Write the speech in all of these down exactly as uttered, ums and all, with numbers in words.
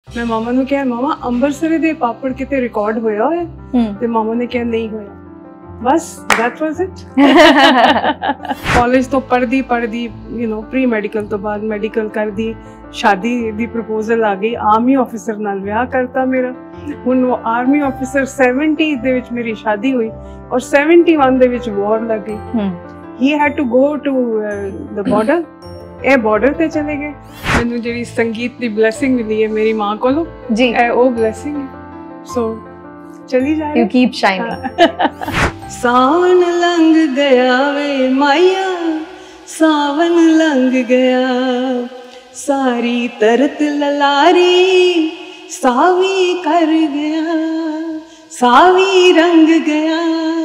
मैं मामा नूं कहा मामा अंबरसरी दे पापड़ किते रिकॉर्ड होया होया ते मामा ने कहा नहीं होया बस दैट वाज इट। कॉलेज तो पढ़दी पढ़दी यू नो प्री मेडिकल तो बाद मेडिकल कर दी शादी दी प्रपोजल आ गई आर्मी ऑफिसर नाल विआह करता मेरा हुण वो आर्मी ऑफिसर सत्तर दे विच मेरी शादी हुई और इकहत्तर दे विच वॉर लग गई he had to go to the border ए बॉर्डर ते चले गए मैनू जेडी संगीत दी ब्लेसिंग मिली है मेरी मां कोलों जी ए ओ ब्लेसिंग है सो चली जा यू कीप शाइनिंग। सावन लंघ गया वे माया सावन लंघ गया सारी तरत ललारी सावी कर गया सावी रंग गया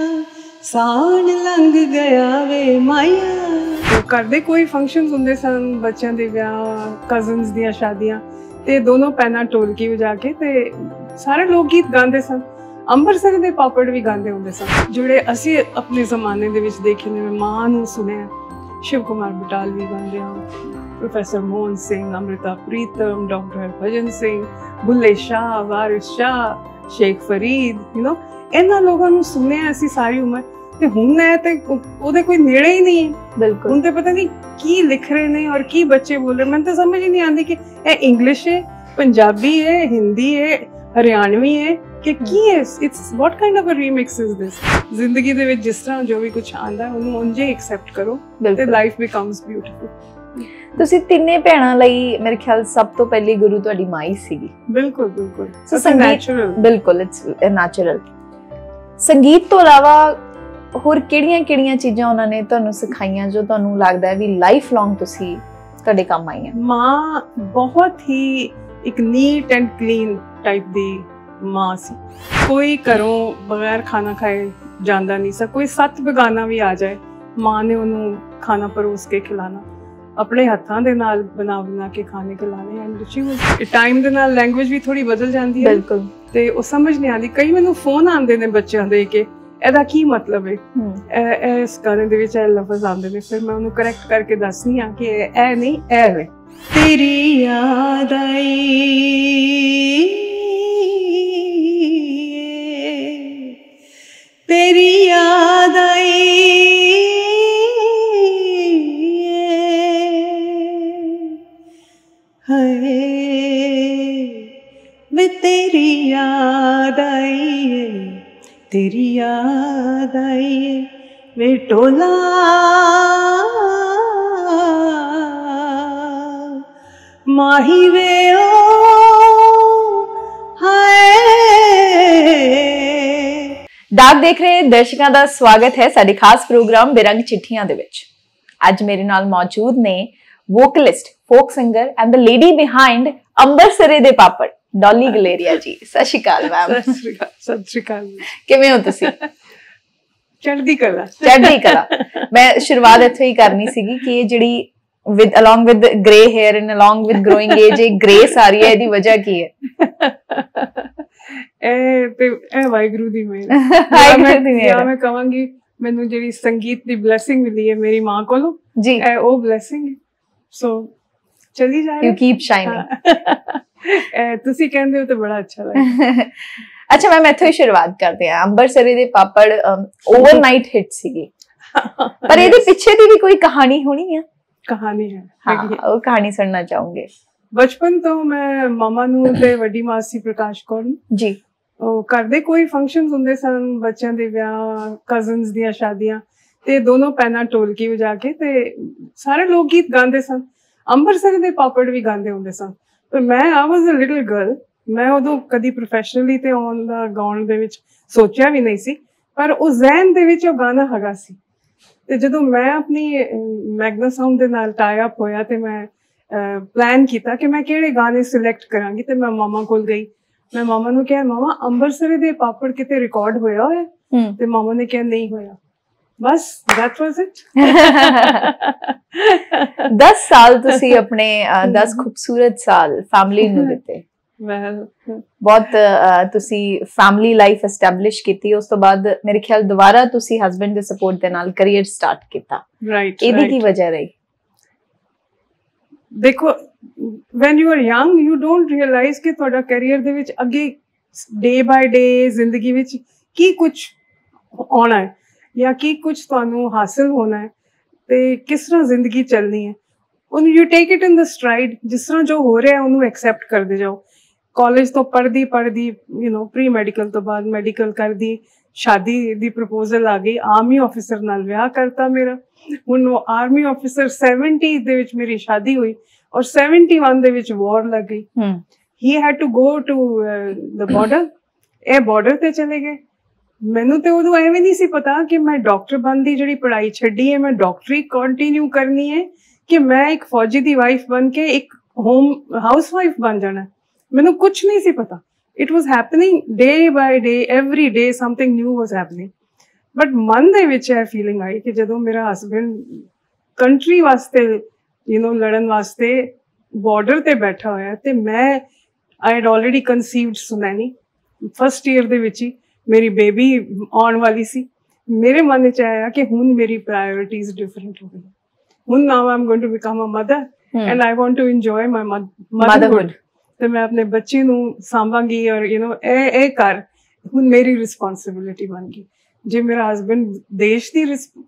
सावन लंघ गया वे माया। तो करदे कोई फंक्शनस हुंदे सन बच्चों दे विआह कजन्स दियां शादियां ते दोनों पैना ढोलकी वजा के ते सारे लोक गीत गांदे सन अंबरसरी दे पापड़ भी गांदे हुंदे सन जिहड़े असीं अपने जमाने दे विच देखे ने मां नूं सुनिया शिव कुमार बटालवी गांदे हैं professor Mohan Singh Amrita Pritam doctor Harbhajan Singh Bulleh Shah Waris Shah Sheikh Farid you know इन्हां लोकां नूं सुनिया असीं सारी उम्र ते हुण है ते ओदे कोई नेड़े ही नहीं है बिल्कुल हुण ते पता नहीं की लिख रहे ने और की बच्चे बोल रहे मैनूं तो समझ ही नहीं आती कि ए इंग्लिश है पंजाबी है हिंदी है हरियाणवी है कि की है it's what kind of a remix is this. जिंदगी दे विच जिस तरह जो भी कुछ आंदा है उन्हें उंजे एक्सेप्ट करो ते लाइफ बिकम्स ब्यूटीफुल। ਤੁਸੀਂ ਤਿੰਨੇ ਭੈਣਾਂ ਲਈ ਮੇਰੇ ਖਿਆਲ ਸਭ ਤੋਂ ਪਹਿਲੀ ਗੁਰੂ ਤੁਹਾਡੀ ਮਾਂ ਹੀ ਸੀਗੀ। ਬਿਲਕੁਲ ਬਿਲਕੁਲ ਇਟਸ ਨੈਚੁਰਲ ਬਿਲਕੁਲ ਇਟਸ ਨੈਚੁਰਲ। ਸੰਗੀਤ ਤੋਂ ਇਲਾਵਾ ਹੋਰ ਕਿਹੜੀਆਂ-ਕਿਹੜੀਆਂ ਚੀਜ਼ਾਂ ਉਹਨਾਂ ਨੇ ਤੁਹਾਨੂੰ ਸਿਖਾਈਆਂ ਜੋ ਤੁਹਾਨੂੰ ਲੱਗਦਾ ਹੈ ਵੀ ਲਾਈਫ ਲੌਂਗ ਤੁਸੀਂ ਤੁਹਾਡੇ ਕੰਮ ਆਈਆਂ? ਮਾਂ ਬਹੁਤ ਹੀ ਇੱਕ ਨੀਟ ਐਂਡ ਕਲੀਨ ਟਾਈਪ ਦੀ ਮਾਂ ਸੀ ਕੋਈ ਘਰੋਂ ਬਗੈਰ ਖਾਣਾ ਖਾਏ ਜਾਂਦਾ ਨਹੀਂ ਸੀ ਕੋਈ ਸੱਤ ਬਗਾਨਾ ਵੀ ਆ ਜਾਏ ਮਾਂ ਨੇ ਉਹਨੂੰ ਖਾਣਾ ਪਰੋਸ ਕੇ ਖਿਲਾਣਾ अपने हत्थां दे नाल बना बना के खाने खिलाने एंड शी वाज टाइम दे नाल लैंग्वेज भी थोड़ी बदल जाती है बिल्कुल ते ओ समझ नहीं आती कई मैनू फोन आंदे ने बच्चों दे के एदा की मतलब है इस गाने दे विच ए लफ्ज आंदे ने फिर मैं उन्हें करेक्ट करके दसनी आ कि ए नहीं ए वे तेरी याद आई तेरी याद आई वे तेरी याद आई तेरी याद आई वे टोला माही वे ओ हाय। डाक देख रहे दर्शकों का स्वागत है साडे खास प्रोग्राम बेरंग चिट्ठियां दे विच। अज मेरे नाल मौजूद ने vocalist folk singer and the lady behind Ambarsari दे पापड़ डॉली गलेरिया जी। सत श्री अकाल मैम। सत श्री अकाल किवें हो तुसी? चढ़दी कला चढ़दी कला। मैं शुरुआत इत्थों ही करनी सीगी कि ये जिहड़ी with along with grey hair and along with growing age एक ग्रेस आ रही है इहदी वजह की है? ए ते ए वाहिगुरू दी मेहर वाहिगुरू दी मेहर मैं कहांगी मैनू जिहड़ी संगीत दी ब्लेसिंग मिली है मेरी मां कोलों जी ए ओ ब्लेसिंग है सो चली जा रही यू कीप शाइनिंग तुसी कहंदे हो तो बड़ा अच्छा लगा। अच्छा मैम इत्थों ही शुरुआत करते हैं अंबरसरी दे पापड़ ओवरनाइट हिट सीगी पर ਇਹਦੇ ਪਿੱਛੇ ਦੀ भी कोई कहानी होनी है? कहानी है हाँ वो कहानी सुनना चाहूंगे। बचपन तो मैं मामा नूं ते वड्डी मासी प्रकाश कौर जी ਉਹ ਕਰਦੇ ਕੋਈ ਫੰਕਸ਼ਨਸ ਹੁੰਦੇ ਸਨ ਬੱਚਿਆਂ ਦੇ ਵਿਆਹ ਕਜ਼ਨਸ ਦੀਆਂ ਸ਼ਾਦੀਆਂ ਤੇ ਦੋਨੋਂ ਪੈਨਾ ਢੋਲਕੀ ਵਜਾ ਕੇ ਤੇ ਸਾਰੇ ਲੋਕ ਗੀਤ ਗਾਉਂਦੇ ਸਨ ਅੰਬਰਸਰੀ ਦੇ ਪਾਪੜ ਵੀ ਗਾਉਂਦੇ ਹੁੰਦੇ ਸਨ ਪਰ ਮੈਂ ਆ ਵਾਸ ਅ ਲਿਟਲ ਗਰਲ ਮੈਂ ਉਦੋਂ ਕਦੀ ਪ੍ਰੋਫੈਸ਼ਨਲੀ ਤੇ ਆਨ ਦਾ ਗਾਉਣ ਦੇ ਵਿੱਚ ਸੋਚਿਆ ਵੀ ਨਹੀਂ ਸੀ ਪਰ ਉਹ ਜ਼ਹਿਨ ਦੇ ਵਿੱਚ ਉਹ ਗਾਣਾ ਹੈਗਾ ਸੀ ਤੇ ਜਦੋਂ ਮੈਂ ਆਪਣੀ ਮੈਗਨਾ ਸਾਊਂਡ ਦੇ ਨਾਲ ਟਾਈ ਅਪ ਹੋਇਆ ਤੇ ਮੈਂ ਪਲਾਨ ਕੀਤਾ ਕਿ ਮੈਂ ਕਿਹੜੇ ਗਾਣੇ ਸਿਲੈਕਟ ਕਰਾਂਗੀ ਤੇ ਮੈਂ ਮਾਮਾ ਕੋਲ ਗਈ मैं मामा नूं कहा मामा अंबरसरी दे पापड़ किते रिकॉर्ड होया होया ते मामा ने कहा नहीं होया बस दैट वाज इट। दस साल तुसी अपने दस खूबसूरत साल फैमिली नूं दिते वेल बहुत तुसी फैमिली लाइफ एस्टैब्लिश कीती उस तो बाद मेरे ख्याल दोबारा तुसी हस्बैंड दे सपोर्ट दे नाल करियर स्टार्ट कीता राइट एदी की वजह रही? देखो when you are young you don't realize ਕਿ ਤੁਹਾਡਾ ਕੈਰੀਅਰ ਦੇ ਵਿੱਚ ਅੱਗੇ ਡੇ ਬਾਏ ਡੇ ਜ਼ਿੰਦਗੀ ਵਿੱਚ ਕੀ ਕੁਝ ਆਉਣਾ ਹੈ ਜਾਂ ਕੀ ਕੁਝ ਤੁਹਾਨੂੰ ਹਾਸਿਲ ਹੋਣਾ ਹੈ ਤੇ ਕਿਸ ਤਰ੍ਹਾਂ ਜ਼ਿੰਦਗੀ ਚੱਲਣੀ ਹੈ ਉਹਨੂੰ you take it in the stride ਜਿਸ ਤਰ੍ਹਾਂ ਜੋ ਹੋ ਰਿਹਾ ਉਹਨੂੰ ਐਕਸੈਪਟ ਕਰਦੇ ਜਾਓ ਕਾਲਜ ਤੋਂ ਪੜ੍ਹਦੀ ਪੜ੍ਹਦੀ ਯੂ ਨੋ ਪ੍ਰੀ ਮੈਡੀਕਲ ਤੋਂ ਬਾਅਦ ਮੈਡੀਕਲ ਕਰਦੀ ਸ਼ਾਦੀ ਦੀ ਪ੍ਰਪੋਜ਼ਲ ਆ ਗਈ ਆਰਮੀ ਆਫਿਸਰ ਨਾਲ ਵਿਆਹ ਕਰਤਾ ਮੇਰਾ ਹੁਣ ਉਹ ਆਰਮੀ ਆਫਿਸਰ ਸੈਵਨਟੀ ਦੇ ਵਿੱਚ ਮੇਰੀ ਸ਼ਾਦੀ ਹੋਈ ਔਰ ਸੈਵਨਟੀ ਵਨ ਦੇ ਵਿੱਚ ਵਾਰ ਲੱਗ ਗਈ he had to go to the border ਇਹ ਬਾਰਡਰ ਤੇ ਚਲੇ ਗਏ ਮੈਨੂੰ ਤੇ ਉਦੋਂ ਐਵੇਂ ਨਹੀਂ ਸੀ ਪਤਾ ਕਿ ਮੈਂ ਡਾਕਟਰ ਬਣਦੀ ਜਿਹੜੀ ਪੜ੍ਹਾਈ ਛੱਡੀ ਹੈ ਮੈਂ ਡਾਕਟਰੀ ਕੰਟੀਨਿਊ ਕਰਨੀ ਹੈ ਕਿ ਮੈਂ ਇੱਕ ਫੌਜੀ ਦੀ ਵਾਈਫ ਬਣ ਕੇ ਇੱਕ ਹੋਮ ਹਾਊਸ ਵਾਈਫ ਬਣ ਜਾਣਾ ਮੈਨੂੰ ਕੁਝ ਨਹੀਂ ਸੀ ਪਤਾ it was happening day by day every day something new was happening but ਮਨ ਦੇ ਵਿੱਚ ਇਹ ਫੀਲਿੰਗ ਆਈ ਕਿ ਜਦੋਂ ਮੇਰਾ ਹਸਬੈਂਡ ਕੰਟਰੀ ਵਾਸਤੇ ਯੂ نو ਲੜਨ ਵਾਸਤੇ ਬਾਰਡਰ ਤੇ ਬੈਠਾ ਹੋਇਆ ਤੇ ਮੈਂ I had already conceived Sunaini first year ਦੇ ਵਿੱਚ ਹੀ ਮੇਰੀ ਬੇਬੀ ਆਉਣ ਵਾਲੀ ਸੀ ਮੇਰੇ ਮਨ ਵਿੱਚ ਆਇਆ ਕਿ ਹੁਣ ਮੇਰੀ ਪ੍ਰਾਇੋਰਿਟੀਜ਼ ਡਿਫਰੈਂਟ ਹੋ ਗਈਆਂ ਹੁਣ now I am going to become a mother and I want to enjoy my motherhood ਤੇ ਮੈਂ ਆਪਣੇ ਬੱਚੇ ਨੂੰ ਸਾਂਭਾਂਗੀ ਔਰ ਯੂ نو ਇਹ ਇਹ ਕਰ ਹੁਣ ਮੇਰੀ ਰਿਸਪੌਂਸਿਬਿਲਿਟੀ ਬਣ ਗਈ ਜੇ ਮੇਰਾ ਹਸਬੈਂਡ ਦੇਸ਼ ਦੀ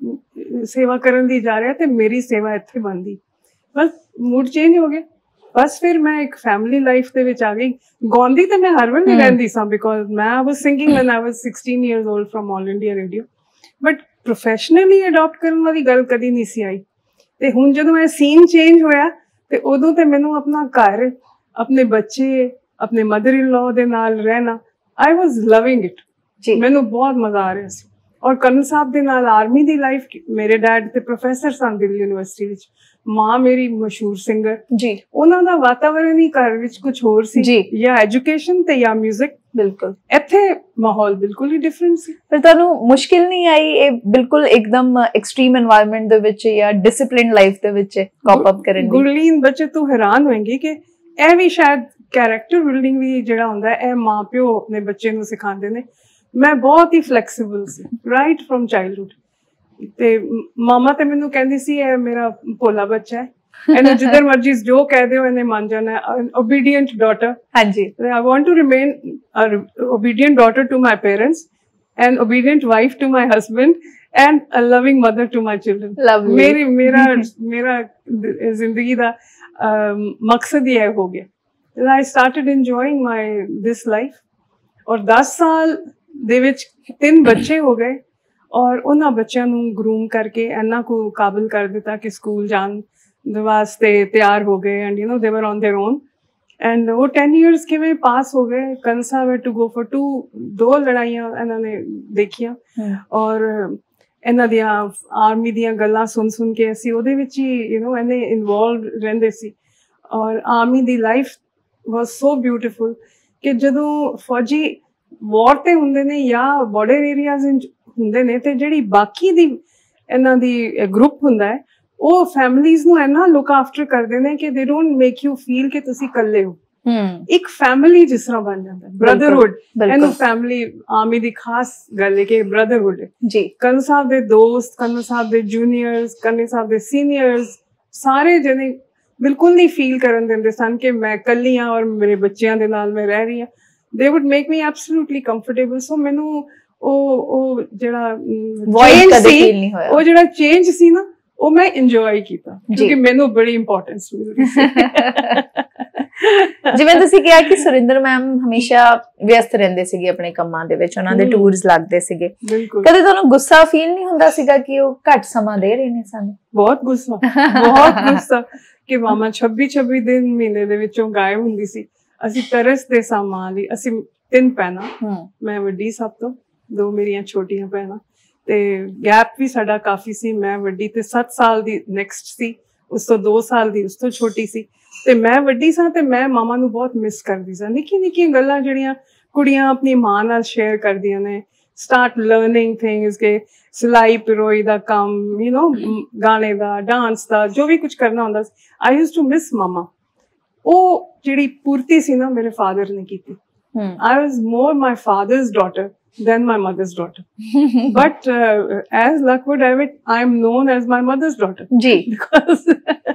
ਸੇਵਾ ਕਰਨ ਦੀ ਜਾ ਰਿਹਾ ਤੇ ਮੇਰੀ ਸੇਵਾ ਇੱਥੇ ਬਣਦੀ ਬਸ ਮੂਡ ਚੇਂਜ ਹੋ ਗਿਆ ਬਸ ਫਿਰ ਮੈਂ ਇੱਕ ਫੈਮਿਲੀ ਲਾਈਫ ਦੇ ਵਿੱਚ ਆ ਗਈ ਗਾਉਂਦੀ ਤੇ ਮੈਂ ਹਰ ਵੇਲੇ ਰਹਿੰਦੀ ਸਾਂ ਬਿਕੋਜ਼ ਮੈਂ was singing when I was sixteen years old from All India Radio but professionally adapt ਕਰਨ ਵਾਲੀ ਗੱਲ ਕਦੀ ਨਹੀਂ ਸੀ ਆਈ ਤੇ ਹੁਣ ਜਦੋਂ ਇਹ ਸੀਨ ਚੇਂਜ ਹੋਇਆ ਤੇ ਉਦੋਂ ਤੇ ਮੈਨੂੰ ਆਪਣਾ ਘਰ ਆਪਣੇ ਬੱਚੇ ਆਪਣੇ ਮਦਰ ਇਨ ਲਾਅ ਦੇ ਨਾਲ ਰਹਿਣਾ ਆਈ ਵਾਸ ਲਵਿੰਗ ਇਟ ਮੈਨੂੰ ਬਹੁਤ ਮਜ਼ਾ ਆ ਰਿਹਾ ਸੀ ਔਰ ਕਰਨਲ ਸਾਹਿਬ ਦੇ ਨਾਲ ਆਰਮੀ ਦੀ ਲਾਈਫ ਮੇਰੇ ਡੈਡ ਤੇ ਪ੍ਰੋਫੈਸਰ ਸਨ ਦਿੱਲੀ ਯੂਨੀਵਰਸਿਟੀ ਵਿੱਚ ਮਾਂ ਮੇਰੀ ਮਸ਼ਹੂਰ ਸਿੰਗਰ ਜੀ ਉਹਨਾਂ ਦਾ ਵਾਤਾਵਰਨ ਹੀ ਘਰ ਵਿੱਚ ਕੁਝ ਹੋਰ ਸੀ ਜਾਂ ਐਜੂਕੇਸ਼ਨ ਤੇ ਜਾਂ ਮਿਊਜ਼ਿਕ ਬਿਲਕੁਲ ਇੱਥੇ ਮਾਹੌਲ ਬਿਲਕੁਲ ਹੀ ਡਿਫਰੈਂਟ ਸੀ ਪਰ ਤੁਹਾਨੂੰ ਮੁਸ਼ਕਿਲ ਨਹੀਂ ਆਈ ਇਹ ਬਿਲਕੁਲ ਇੱਕਦਮ ਐਕਸਟ੍ਰੀਮ এনवायरमेंट ਦੇ ਵਿੱਚ ਜਾਂ ਡਿਸਪਲਿਨ ਲਾਈਫ ਦੇ ਵਿੱਚ ਕਾਪ ਅਪ ਕਰਨ ਦੀ ਗੁਰਲੀਨ ਬੱਚੇ ਤੂੰ ਹੈਰਾਨ ਹੋਏਂਗੇ ਕਿ ਇਹ ਵੀ ਸ਼ਾਇਦ ਕੈਰੈਕਟਰ ਬਿਲਡਿੰਗ ਵੀ ਜਿਹੜਾ ਹੁੰਦਾ ਇਹ ਮਾਂ ਪਿਓ ਆਪਣੇ ਬੱਚੇ ਨੂੰ ਸਿਖਾਉਂਦੇ ਨੇ ਮੈਂ ਬਹੁਤ ਹੀ ਫਲੈਕਸੀਬਲ ਸੀ ਰਾਈਟ ਫਰਮ ਚਾਈਲਡਹੁੱਡ ਤੇ ਮਾਮਾ ਤੇ ਮੈਨੂੰ ਕਹਿੰਦੀ ਸੀ ਇਹ ਮੇਰਾ ਭੋਲਾ ਬੱਚਾ ਹੈ ਇਹਨੂੰ ਜਿੱਧਰ ਮਰਜ਼ੀ ਜੋ ਕਹਿ ਦਿਓ ਇਹਨੇ ਮੰਨ ਜਾਣਾ ਓਬੀਡੀਐਂਟ ਡਾਟਰ ਹਾਂਜੀ I want to remain obedient daughter to my parents and obedient wife to my husband and a loving mother to my children ਮੇਰੀ ਮੇਰਾ ਮੇਰਾ ਜ਼ਿੰਦਗੀ ਦਾ ਮਕਸਦ ਹੀ ਇਹ ਹੋ ਗਿਆ I started enjoying my this life ਔਰ ਦਸ ਸਾਲ ਦੇ ਵਿੱਚ ਤਿੰਨ ਬੱਚੇ ਹੋ ਗਏ ਔਰ ਉਹਨਾਂ ਬੱਚਿਆਂ ਨੂੰ ਗਰੂਮ ਕਰਕੇ ਇੰਨਾ ਕੁ ਕਾਬਲ ਕਰ ਦਿੱਤਾ ਕਿ ਸਕੂਲ ਜਾਣ ਦੇ ਵਾਸਤੇ ਤਿਆਰ ਹੋ ਗਏ and you know they were on their own and ਉਹ ਟੈਨ ਇਅਰਸ ਕਿਵੇਂ ਪਾਸ ਹੋ ਗਏ ਕੰਸਾ ਵੇ ਟੂ ਗੋ ਫॉर ਟੂ ਦੋ ਲੜਾਈਆਂ ਇਹਨਾਂ ਨੇ ਦੇਖੀਆਂ ਔਰ ਇਹਨਾਂ ਦੀਆਂ ਆਰਮੀ ਦੀਆਂ ਗੱਲਾਂ ਸੁਣ ਸੁਣ ਕੇ ਅਸੀਂ ਉਹਦੇ ਵਿੱਚ ਹੀ ਯੂ نو ਇਹਨੇ ਇਨਵੋਲਵ ਰਹਿੰਦੇ ਸੀ ਔਰ ਆਰਮੀ ਦੀ ਲਾਈਫ ਵਾਸ ਸੋ ਬਿਊਟੀਫੁਲ ਕਿ ਜਦੋਂ ਫੌਜੀ ਵਾਰ ਤੇ ਹੁੰਦੇ ਨੇ ਜਾਂ ਬਾਰਡਰ ਏਰੀਆਜ਼ ਹੁੰਦੇ ਨੇ ਤੇ ਜਿਹੜੀ ਬਾਕੀ ਦੀ ਇਹਨਾਂ ਦੀ ਗਰੁੱਪ ਹੁੰਦਾ ਹੈ ਉਹ ਫੈਮਿਲੀਜ਼ ਨੂੰ ਇੰਨਾ ਲੁੱਕ ਆਫਟਰ ਕਰਦੇ ਨੇ ਕਿ they don't make you feel ਕਿ ਤੁਸੀਂ ਇਕੱਲੇ ਹੋ ਇੱਕ ਫੈਮਿਲੀ ਜਿਸ ਤਰ੍ਹਾਂ ਬਣ ਜਾਂਦਾ ਬ੍ਰਦਰਹੁੱਡ ਇਹਨੂੰ ਫੈਮਿਲੀ ਆਰਮੀ ਦੀ ਖਾਸ ਗੱਲ ਹੈ ਕਿ ਬ੍ਰਦਰਹੁੱਡ ਜੀ ਕਰਨਲ ਸਾਹਿਬ ਦੇ ਦੋਸਤ ਕਰਨਲ ਸਾਹਿਬ ਦੇ ਜੂਨੀਅਰਸ ਕਰਨਲ ਸਾਹਿਬ ਦੇ ਸੀਨੀਅਰਸ ਸਾਰੇ ਜਣੇ ਬਿਲਕੁਲ ਨਹੀਂ ਫੀਲ ਕਰਨ ਦਿੰਦੇ ਸਨ ਕਿ ਮੈਂ ਇਕੱਲੀ ਹਾਂ ਔਰ ਮੇਰੇ ਬੱਚਿਆਂ ਦੇ ਨਾਲ ਮੈਂ ਰਹਿ ਰਹੀ ਹਾਂ they would make me absolutely comfortable so ਮੈਨੂੰ ਉਹ ਉਹ ਜਿਹੜਾ ਵੌਇਡ ਕਦੇ ਫੀਲ ਨਹੀਂ ਹੋਇਆ ਉਹ ਜਿਹੜਾ ਚੇਂਜ ਸੀ ਨਾ ਉਹ ਮੈਂ ਇੰਜੋਏ ਕੀਤਾ ਕਿਉਂਕਿ ਮੈਨੂੰ ਬੜੀ ਇੰਪੋਰਟੈਂਸ ਮਿਲਦੀ ਸੀ ਜਿਵੇਂ ਤੁਸੀਂ ਕਿਹਾ ਕਿ ਸੁਰਿੰਦਰ ਮੈਮ ਹਮੇਸ਼ਾ ਵਿਅਸਤ ਰਹਿੰਦੇ ਸੀਗੇ ਆਪਣੇ ਕੰਮਾਂ ਦੇ ਵਿੱਚ ਉਹਨਾਂ ਦੇ ਟੂਰਸ ਲੱਗਦੇ ਸੀਗੇ ਕਦੇ ਤੁਹਾਨੂੰ ਗੁੱਸਾ ਫੀਲ ਨਹੀਂ ਹੁੰਦਾ ਸੀਗਾ ਕਿ ਉਹ ਘੱਟ ਸਮਾਂ ਦੇ ਰਹੇ ਨੇ ਸਾਨੂੰ ਬਹੁਤ ਗੁੱਸਾ ਬਹੁਤ ਗੁੱਸਾ ਕਿ ਮਾਮਾ ਛੱਬੀ ਛੱਬੀ ਦਿਨ ਮਹੀਨੇ ਦੇ ਵਿੱਚੋਂ ਗਾਇਬ ਹੁੰਦੀ ਸੀ ਅਸੀਂ ਤਰਸਦੇ ਸਾਂ ਮਾਂ ਲਈ ਅਸੀਂ ਤਿੰਨ ਭੈਣਾਂ ਮੈਂ ਵੱਡੀ ਸਭ ਤੋਂ ਦੋ ਮੇਰੀਆਂ ਛੋਟੀਆਂ ਭੈਣਾਂ ਤੇ ਗੈਪ ਵੀ ਸਾਡਾ ਕਾਫੀ ਸੀ ਮੈਂ ਵੱਡੀ ਤੇ ਸੱਤ ਸਾਲ ਦੀ ਨੈਕਸਟ ਸੀ ਉਸ ਤੋਂ ਦੋ ਸਾਲ ਦੀ ਉਸ ਤੋਂ ਛੋਟੀ ਸੀ ਤੇ ਮੈਂ ਵੱਡੀ ਸਾਂ ਤੇ ਮੈਂ ਮਾਮਾ ਨੂੰ ਬਹੁਤ ਮਿਸ ਕਰਦੀ ਸਾਂ ਨਿੱਕੀ ਨਿੱਕੀਆਂ ਗੱਲਾਂ ਜਿਹੜੀਆਂ ਕੁੜੀਆਂ ਆਪਣੀ ਮਾਂ ਨਾਲ ਸ਼ੇਅਰ ਕਰਦੀਆਂ ਨੇ ਸਟਾਰਟ ਲਰਨਿੰਗ ਥਿੰਗਸ ਕਿ ਸਿਲਾਈ ਪਿਰੋਈ ਦਾ ਕੰਮ ਯੂ نو ਗਾਣੇ ਦਾ ਡਾਂਸ ਦਾ ਜੋ ਵੀ ਕੁਝ ਕਰਨਾ ਹੁੰਦਾ ਆਈ ਯੂਜ਼ਡ ਟੂ ਮਿਸ ਮਾਮਾ ਉਹ ਜਿਹੜੀ ਪੂਰਤੀ ਸੀ ਨਾ ਮੇਰੇ ਫਾਦਰ ਨੇ ਕੀਤੀ I was more my father's daughter than my mother's daughter but uh, as luck would have it I am known as my mother's daughter ji because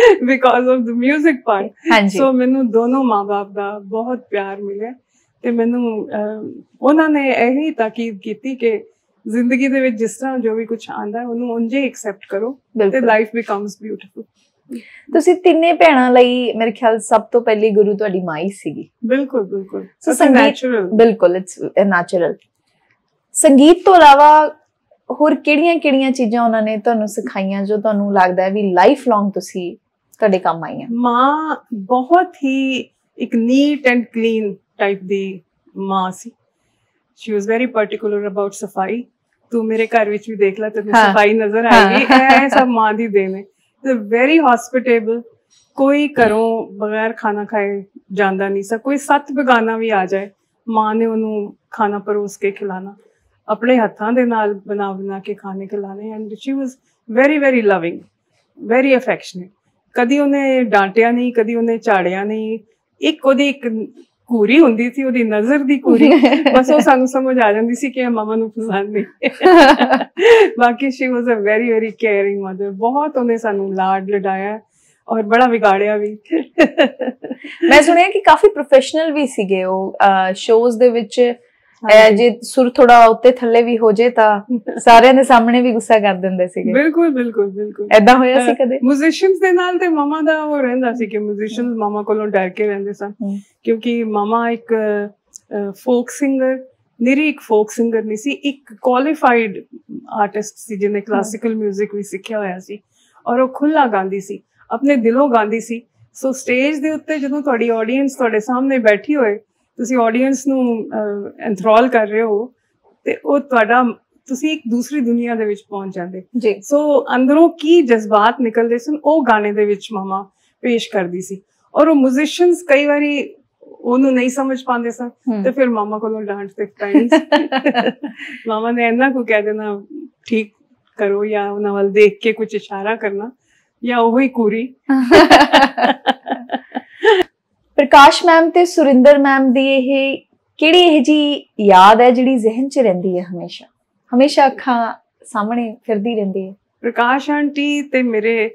because of the music part. ਹਾਂਜੀ so ਮੈਨੂੰ ਦੋਨੋਂ ਮਾਂ ਬਾਪ ਦਾ ਬਹੁਤ ਪਿਆਰ ਮਿਲਿਆ ਤੇ ਮੈਨੂੰ ਉਹਨਾਂ ਨੇ ਇਹੀ ਤਾਕੀਦ ਕੀਤੀ ਕਿ ਜ਼ਿੰਦਗੀ ਦੇ ਵਿੱਚ ਜਿਸ ਤਰ੍ਹਾਂ ਜੋ ਵੀ ਕੁਝ ਆਂਦਾ ਉਹਨੂੰ ਉਂਝੇ ਐਕਸੈਪਟ ਕਰੋ ਤੇ ਲਾਈਫ ਬਿਕਮਸ ਬਿਊਟੀਫੁਲ। ਤੁਸੀਂ ਤਿੰਨੇ ਭੈਣਾਂ ਲਈ ਮੇਰੇ ਖਿਆਲ ਸਭ ਤੋਂ ਪਹਿਲੀ ਗੁਰੂ ਤੁਹਾਡੀ ਮਾਂ ਹੀ ਸੀਗੀ। ਬਿਲਕੁਲ ਬਿਲकुल ਨੈਚੁਰਲ। ਬਿਲਕੁਲ ਇਟਸ ਨੈਚੁਰਲ। ਸੰਗੀਤ ਤੋਂ ਇਲਾਵਾ ਹੋਰ ਕਿਹੜੀਆਂ ਕਿਹੜੀਆਂ ਚੀਜ਼ਾਂ ਉਹਨਾਂ ਨੇ ਤੁਹਾਨੂੰ ਸਿਖਾਈਆਂ ਜੋ ਤੁਹਾਨੂੰ ਲੱਗਦਾ ਹੈ ਵੀ ਲਾਈਫ ਲੌਂਗ ਤੁਸੀਂ ਤੁਹਾਡੇ ਕੰਮ ਆਈਆਂ? ਮਾਂ ਬਹੁਤ ਹੀ ਇੱਕ ਨੀਟ ਐਂਡ ਕਲੀਨ ਟਾਈਪ ਦੀ ਮਾਂ ਸੀ। She was very particular about ਸਫਾਈ। ਤੂੰ ਮੇਰੇ ਘਰ ਵਿੱਚ ਵੀ ਦੇਖ ਲੈ ਤੈਨੂੰ ਸਫਾਈ ਨਜ਼ਰ ਆਏਗੀ, ਇਹ ਸਭ ਮਾਂ ਦੀ ਦੇਣ ਹੈ। ਵੈਰੀ ਹੌਸਪਿਟੇਬਲ, ਕੋਈ ਘਰੋਂ ਬਗੈਰ ਖਾਣਾ ਖਾਏ ਜਾਂਦਾ ਨਹੀਂ ਸੀ। ਕੋਈ ਸੱਤ ਬੇਗਾਨਾ ਵੀ ਆ ਜਾਏ ਮਾਂ ਨੇ ਉਹਨੂੰ ਖਾਣਾ ਪਰੋਸ ਕੇ ਖਿਲਾਣਾ, ਆਪਣੇ ਹੱਥਾਂ ਦੇ ਨਾਲ ਬਣਾ ਬਣਾ ਕੇ ਖਾਣੇ ਖਿਲਾਣੇ। And she was very very loving, very affectionate. ਕਦੀ ਉਹਨੇ ਡਾਂਟਿਆ ਨਹੀਂ, ਕਦੀ ਉਹਨੇ ਝਾੜਿਆ ਨਹੀਂ। ਇੱਕ ਉਹਦੀ ਇੱਕ ਘੂਰੀ ਹੁੰਦੀ ਸੀ, ਉਹਦੀ ਨਜ਼ਰ ਦੀ ਘੂਰੀ, ਬਸ ਉਹ ਸਾਨੂੰ ਸਮਝ ਆ ਜਾਂਦੀ ਸੀ ਕਿ ਮਾਮਾ ਨੂੰ ਪਸੰਦ ਨਹੀਂ। ਬਾਕੀ she was a very very caring mother. ਬਹੁਤ ਉਹਨੇ ਸਾਨੂੰ ਲਾਡ ਲਡਾਇਆ ਔਰ ਬੜਾ ਵਿਗਾੜਿਆ ਵੀ। ਮੈਂ ਸੁਣਿਆ ਕਿ ਕਾਫੀ ਪ੍ਰੋਫੈਸ਼ਨਲ ਵੀ ਸੀਗੇ ਉਹ ਸ਼ੋਜ਼ ਦੇ ਵਿੱਚ। ਜੇ ਸੁਰ ਥੋੜਾ ਉੱਤੇ ਥੱਲੇ ਵੀ ਹੋ ਜੇ ਤਾਂ ਸਾਰਿਆਂ ਦੇ ਸਾਹਮਣੇ ਵੀ ਗੁੱਸਾ ਕਰ ਦਿੰਦੇ ਸੀਗੇ। ਬਿਲਕੁਲ ਬਿਲਕੁਲ ਬਿਲਕੁਲ ਏਦਾਂ ਹੋਇਆ ਸੀ ਕਦੇ? ਮਿਊਜ਼ੀਸ਼ੀਅਨਸ ਦੇ ਨਾਲ ਤੇ ਮਾਮਾ ਦਾ ਉਹ ਰਹਿੰਦਾ ਸੀ ਕਿ ਮਿਊਜ਼ੀਸ਼ੀਅਨਸ ਮਾਮਾ ਕੋਲੋਂ ਡਰ ਕੇ ਰਹਿੰਦੇ ਸਨ, ਕਿਉਂਕਿ ਮਾਮਾ ਇੱਕ ਫੋਕ ਸਿੰਗਰ, ਨਿਰੀ ਇੱਕ ਫੋਕ ਸਿੰਗਰ ਨਹੀਂ ਸੀ, ਇੱਕ ਕੁਆਲੀਫਾਈਡ ਆਰਟਿਸਟ ਸੀ ਜਿਹਨੇ ਕਲਾਸੀਕਲ ਮਿਊਜ਼ਿਕ ਵੀ ਸਿੱਖਿਆ ਹੋਇਆ ਸੀ ਔਰ ਉਹ ਖੁੱਲ੍ਹਾ ਗਾਉਂਦੀ ਸੀ, ਆਪਣੇ ਦਿਲੋਂ ਗਾਉਂਦੀ ਸੀ। ਸੋ ਸਟੇਜ ਦੇ ਉੱਤੇ ਜਦੋਂ ਤੁਹਾਡੀ ਆਡੀਅנס ਤੁਹਾਡੇ ਸਾਹਮਣੇ ਬੈਠੀ ਹੋਏ, ਤੁਸੀਂ ਆਡੀਅנס ਨੂੰ ਐਂਥਰੋਲ ਕਰ ਰਹੇ ਹੋ ਤੇ ਉਹ ਤੁਹਾਡਾ, ਤੁਸੀਂ ਇੱਕ ਦੂਸਰੀ ਦੁਨੀਆ ਦੇ ਵਿੱਚ ਪਹੁੰਚ ਜਾਂਦੇ ਜੀ। ਸੋ ਅੰਦਰੋਂ ਕੀ ਜਜ਼ਬਾਤ ਨਿਕਲਦੇ ਸਨ ਉਹ ਗਾਣੇ ਦੇ ਵਿੱਚ ਮਾਮਾ ਪੇਸ਼ ਕਰਦੀ ਸੀ ਔਰ ਉਹ ਮਿਊਜ਼ੀਸ਼ੀਅਨਸ ਕਈ ਵਾਰੀ ਉਹਨੂੰ ਨਹੀਂ ਸਮਝ ਪਾਉਂਦੇ ਸਨ ਤੇ ਫਿਰ ਮਾਮਾ ਕੋਲੋਂ ਡਾਂਟ ਤੇ ਪੈਣੀ ਸੀ। ਮਾਮਾ ਨੇ ਇੰਨਾ ਕੁ ਕਹਿ ਦੇਣਾ ਠੀਕ ਕਰੋ ਜਾਂ ਉਹਨਾਂ ਵੱਲ ਦੇਖ ਕੇ ਕੁਝ ਇਸ਼ਾਰਾ ਕਰਨਾ ਜਾਂ ਉਹੀ ਕੂਰੀ। ਪ੍ਰਕਾਸ਼ ਮੈਮ ਤੇ ਸੁਰਿੰਦਰ ਮੈਮ ਦੀ ਇਹ ਕਿਹੜੀ ਇਹ ਜੀ ਯਾਦ ਹੈ ਜਿਹੜੀ ਜ਼ਿਹਨ 'ਚ ਰਹਿੰਦੀ ਹੈ ਹਮੇਸ਼ਾ ਹਮੇਸ਼ਾ ਅੱਖਾਂ ਸਾਹਮਣੇ ਫਿਰਦੀ ਰਹਿੰਦੀ ਹੈ? ਪ੍ਰਕਾਸ਼ ਆਂਟੀ ਤੇ ਮੇਰੇ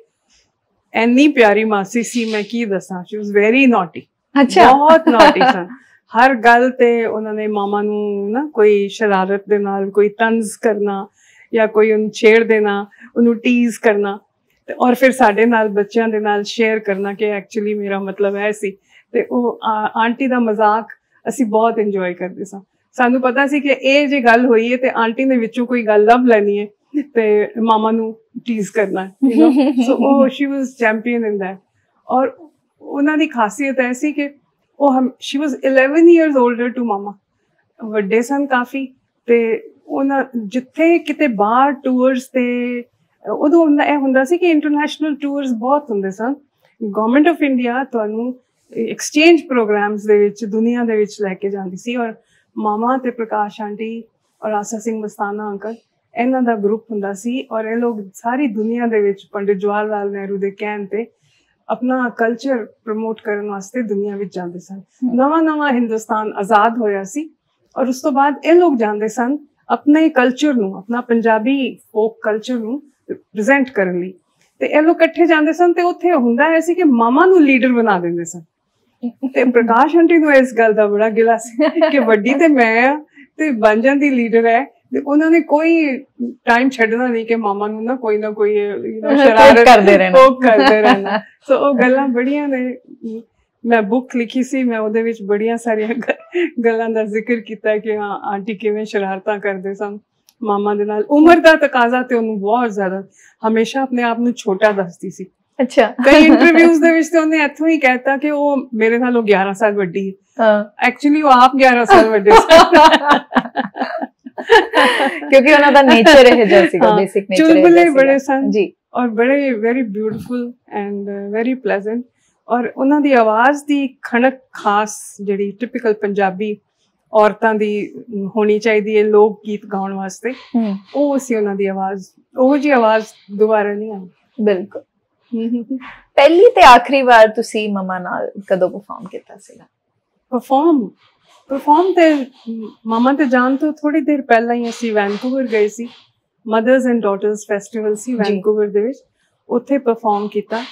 ਇੰਨੀ ਪਿਆਰੀ ਮਾਸੀ ਸੀ, ਮੈਂ ਕੀ ਦੱਸਾਂ। She was very naughty. ਅੱਛਾ, ਬਹੁਤ ਨੌਟੀ ਸਨ। ਹਰ ਗੱਲ ਤੇ ਉਹਨਾਂ ਨੇ ਮਾਮਾ ਨੂੰ ਨਾ ਕੋਈ ਸ਼ਰਾਰਤ ਦੇ ਨਾਲ ਕੋਈ ਤੰਜ਼ ਕਰਨਾ ਜਾਂ ਕੋਈ ਉਹਨੂੰ ਛੇੜ ਦੇਣਾ, ਉਹਨੂੰ ਟੀਜ਼ ਕਰਨਾ ਔਰ ਫਿਰ ਸਾਡੇ ਨਾਲ ਬੱਚਿਆਂ ਦੇ ਨਾਲ ਸ਼ੇਅਰ ਕਰਨਾ ਕਿ ਐਕਚੁਅਲੀ ਮੇਰਾ ਮਤਲਬ ਇਹ ਸੀ। ਤੇ ਉਹ ਆਂਟੀ ਦਾ ਮਜ਼ਾਕ ਅਸੀਂ ਬਹੁਤ ਇੰਜੋਏ ਕਰਦੇ ਸਾਂ। ਸਾਨੂੰ ਪਤਾ ਸੀ ਕਿ ਇਹ ਜੇ ਗੱਲ ਹੋਈ ਹੈ ਤੇ ਆਂਟੀ ਨੇ ਵਿੱਚੋਂ ਕੋਈ ਗੱਲ ਲੱਭ ਲੈਣੀ ਹੈ ਤੇ ਮਾਮਾ ਨੂੰ ਟੀਜ਼ ਕਰਨਾ, ਯੂ ਨੋ। ਸੋ ਉਹ she was champion in that. ਔਰ ਉਹਨਾਂ ਦੀ ਖਾਸੀਅਤ ਐ ਸੀ ਕਿ ਉਹ she was eleven years older to ਮਾਮਾ, ਵੱਡੇ ਸਨ ਕਾਫੀ। ਤੇ ਉਹਨਾਂ ਜਿੱਥੇ ਕਿਤੇ ਬਾਹਰ ਟੂਰਸ ਤੇ ਉਦੋਂ ਇਹ ਹੁੰਦਾ ਸੀ ਕਿ ਇੰਟਰਨੈਸ਼ਨਲ ਟੂਰਸ ਬਹੁਤ ਹੁੰਦੇ ਸਨ। ਗਵਰਨਮੈਂਟ ਆਫ ਇੰਡੀਆ ਤੁਹਾਨੂੰ ਐਕਸਚੇਂਜ ਪ੍ਰੋਗਰਾਮਸ ਦੇ ਵਿੱਚ ਦੁਨੀਆ ਦੇ ਵਿੱਚ ਲੈ ਕੇ ਜਾਂਦੀ ਸੀ ਔਰ ਮਾਮਾ ਤੇ ਪ੍ਰਕਾਸ਼ ਆਂਟੀ ਔਰ ਆਸਾ ਸਿੰਘ ਮਸਤਾਨਾ ਅੰਕਲ ਇਹਨਾਂ ਦਾ ਗਰੁੱਪ ਹੁੰਦਾ ਸੀ ਔਰ ਇਹ ਲੋਕ ਸਾਰੀ ਦੁਨੀਆ ਦੇ ਵਿੱਚ ਪੰਡਿਤ ਜਵਾਹਰ ਲਾਲ ਨਹਿਰੂ ਦੇ ਕਹਿਣ ਤੇ ਆਪਣਾ ਕਲਚਰ ਪ੍ਰਮੋਟ ਕਰਨ ਵਾਸਤੇ ਦੁਨੀਆ ਵਿੱਚ ਜਾਂਦੇ ਸਨ। ਨਵਾਂ ਨਵਾਂ ਹਿੰਦੁਸਤਾਨ ਆਜ਼ਾਦ ਹੋਇਆ ਸੀ ਔਰ ਉਸ ਤੋਂ ਬਾਅਦ ਇਹ ਲੋਕ ਜਾਂਦੇ ਸਨ ਆਪਣੇ ਕਲਚਰ ਨੂੰ, ਆਪਣਾ ਪੰਜਾਬੀ ਫੋਕ ਕਲਚਰ ਨੂੰ ਪ੍ਰੈਜ਼ੈਂਟ ਕਰਨ ਲਈ। ਤੇ ਇਹ ਲੋਕ ਇਕੱਠੇ ਜਾਂਦੇ ਸਨ ਤੇ ਉੱਥੇ ਹੁੰਦਾ ਹੈ ਸੀ ਕਿ ਮਾਮਾ ਨੂੰ ਲੀਡਰ ਬਣਾ ਦਿੰਦੇ ਸਨ। ਤੇ ਪ੍ਰਕਾਸ਼ ਆਂਟੀ ਨੂੰ ਇਸ ਗੱਲ ਦਾ ਬੜਾ ਗਿਲਾ ਸੀ ਕਿ ਵੱਡੀ ਤੇ ਮੈਂ ਆ ਤੇ ਬਣ ਜਾਂਦੀ ਲੀਡਰ ਹੈ। ਤੇ ਉਹਨਾਂ ਨੇ ਕੋਈ ਟਾਈਮ ਛੱਡਣਾ ਨਹੀਂ ਕਿ ਮਾਮਾ ਨੂੰ ਨਾ ਕੋਈ ਨਾ ਕੋਈ ਸ਼ਰਾਰਤ ਕਰਦੇ ਰਹਿਣਾ ਕਰਦੇ ਰਹਿਣਾ ਸੋ ਉਹ ਗੱਲਾਂ ਬੜੀਆਂ ਨੇ। ਮੈਂ ਬੁੱਕ ਲਿਖੀ ਸੀ, ਮੈਂ ਉਹਦੇ ਵਿੱਚ ਬੜੀਆਂ ਸਾਰੀਆਂ ਗੱਲਾਂ ਦਾ ਜ਼ਿਕਰ ਕੀਤਾ ਕਿ ਹਾਂ ਆਂਟੀ ਕਿਵੇਂ ਸ਼ਰਾਰਤਾਂ ਕਰਦੇ ਸਨ ਮਾਮਾ ਦੇ ਨਾਲ। ਉਮਰ ਦਾ ਤਕਾਜ਼ਾ ਤੇ ਉਹਨੂੰ ਬਹੁਤ ਜ਼ਿਆਦਾ, ਹਮੇਸ਼ਾ ਆਪਣੇ ਆਪ ਨੂੰ ਛੋਟਾ ਦੱਸਦੀ ਸੀ। ਅੱਛਾ, ਕਈ ਇੰਟਰਵਿਊਜ਼ ਦੇ ਵਿੱਚ ਤੇ ਉਹਨੇ ਇੱਥੋਂ ਹੀ ਕਹਿਤਾ ਕਿ ਉਹ ਮੇਰੇ ਨਾਲੋਂ ਗਿਆਰਾਂ ਸਾਲ ਵੱਡੀ ਹੈ। ਐਕਚੁਅਲੀ ਉਹ ਆਪ ਗਿਆਰਾਂ ਸਾਲ ਵੱਡੇ ਸਨ ਕਿਉਂਕਿ ਉਹਨਾਂ ਦਾ ਨੇਚਰ ਇਹ ਜਿਹਾ ਸੀਗਾ, ਬੇਸਿਕ ਨੇਚਰ ਚੁਲਬੁਲੇ ਬੜੇ ਸਨ ਜੀ ਔਰ ਬੜੇ very beautiful and very pleasant. ਔਰ ਉਹਨਾਂ ਦੀ ਆਵਾਜ਼ ਦੀ ਖਣਕ ਖਾਸ ਜਿਹੜੀ ਟਿਪੀਕਲ ਪੰਜਾਬੀ ਔਰਤਾਂ ਦੀ ਹੋਣੀ ਚਾਹੀਦੀ ਹੈ ਲੋਕ ਗੀਤ ਗਾਉਣ ਵਾਸਤੇ, ਉਹ ਸੀ ਉਹਨਾਂ ਦੀ ਆਵਾਜ਼। ਉਹ ਜਿਹੀ ਆਵਾਜ਼ ਦੁਬਾਰਾ ਨਹੀਂ ਆਈ। ਬਿਲਕੁਲ। ਪਹਿਲੀ ਤੇ ਆਖਰੀ ਵਾਰ ਤੁਸੀਂ ਮਮਾ ਨਾਲ ਕਦੋਂ ਪਰਫਾਰਮ ਕੀਤਾ ਸੀਗਾ? ਪਰਫਾਰਮ ਪਰਫਾਰਮ ਤੇ ਮਮਾ ਤੇ ਜਾਣ ਤੋਂ ਥੋੜੀ ਦੇਰ ਪਹਿਲਾਂ ਹੀ ਅਸੀਂ ਵੈਨਕੂਵਰ ਗਏ ਸੀ। ਮਦਰਸ ਐਂਡ ਡਾਟਰਸ ਫੈਸਟੀਵਲ ਸੀ ਵੈਨਕੂਵਰ ਦੇ ਵਿੱਚ, ਉੱਥੇ ਪਰਫਾਰਮ ਕੀਤਾ।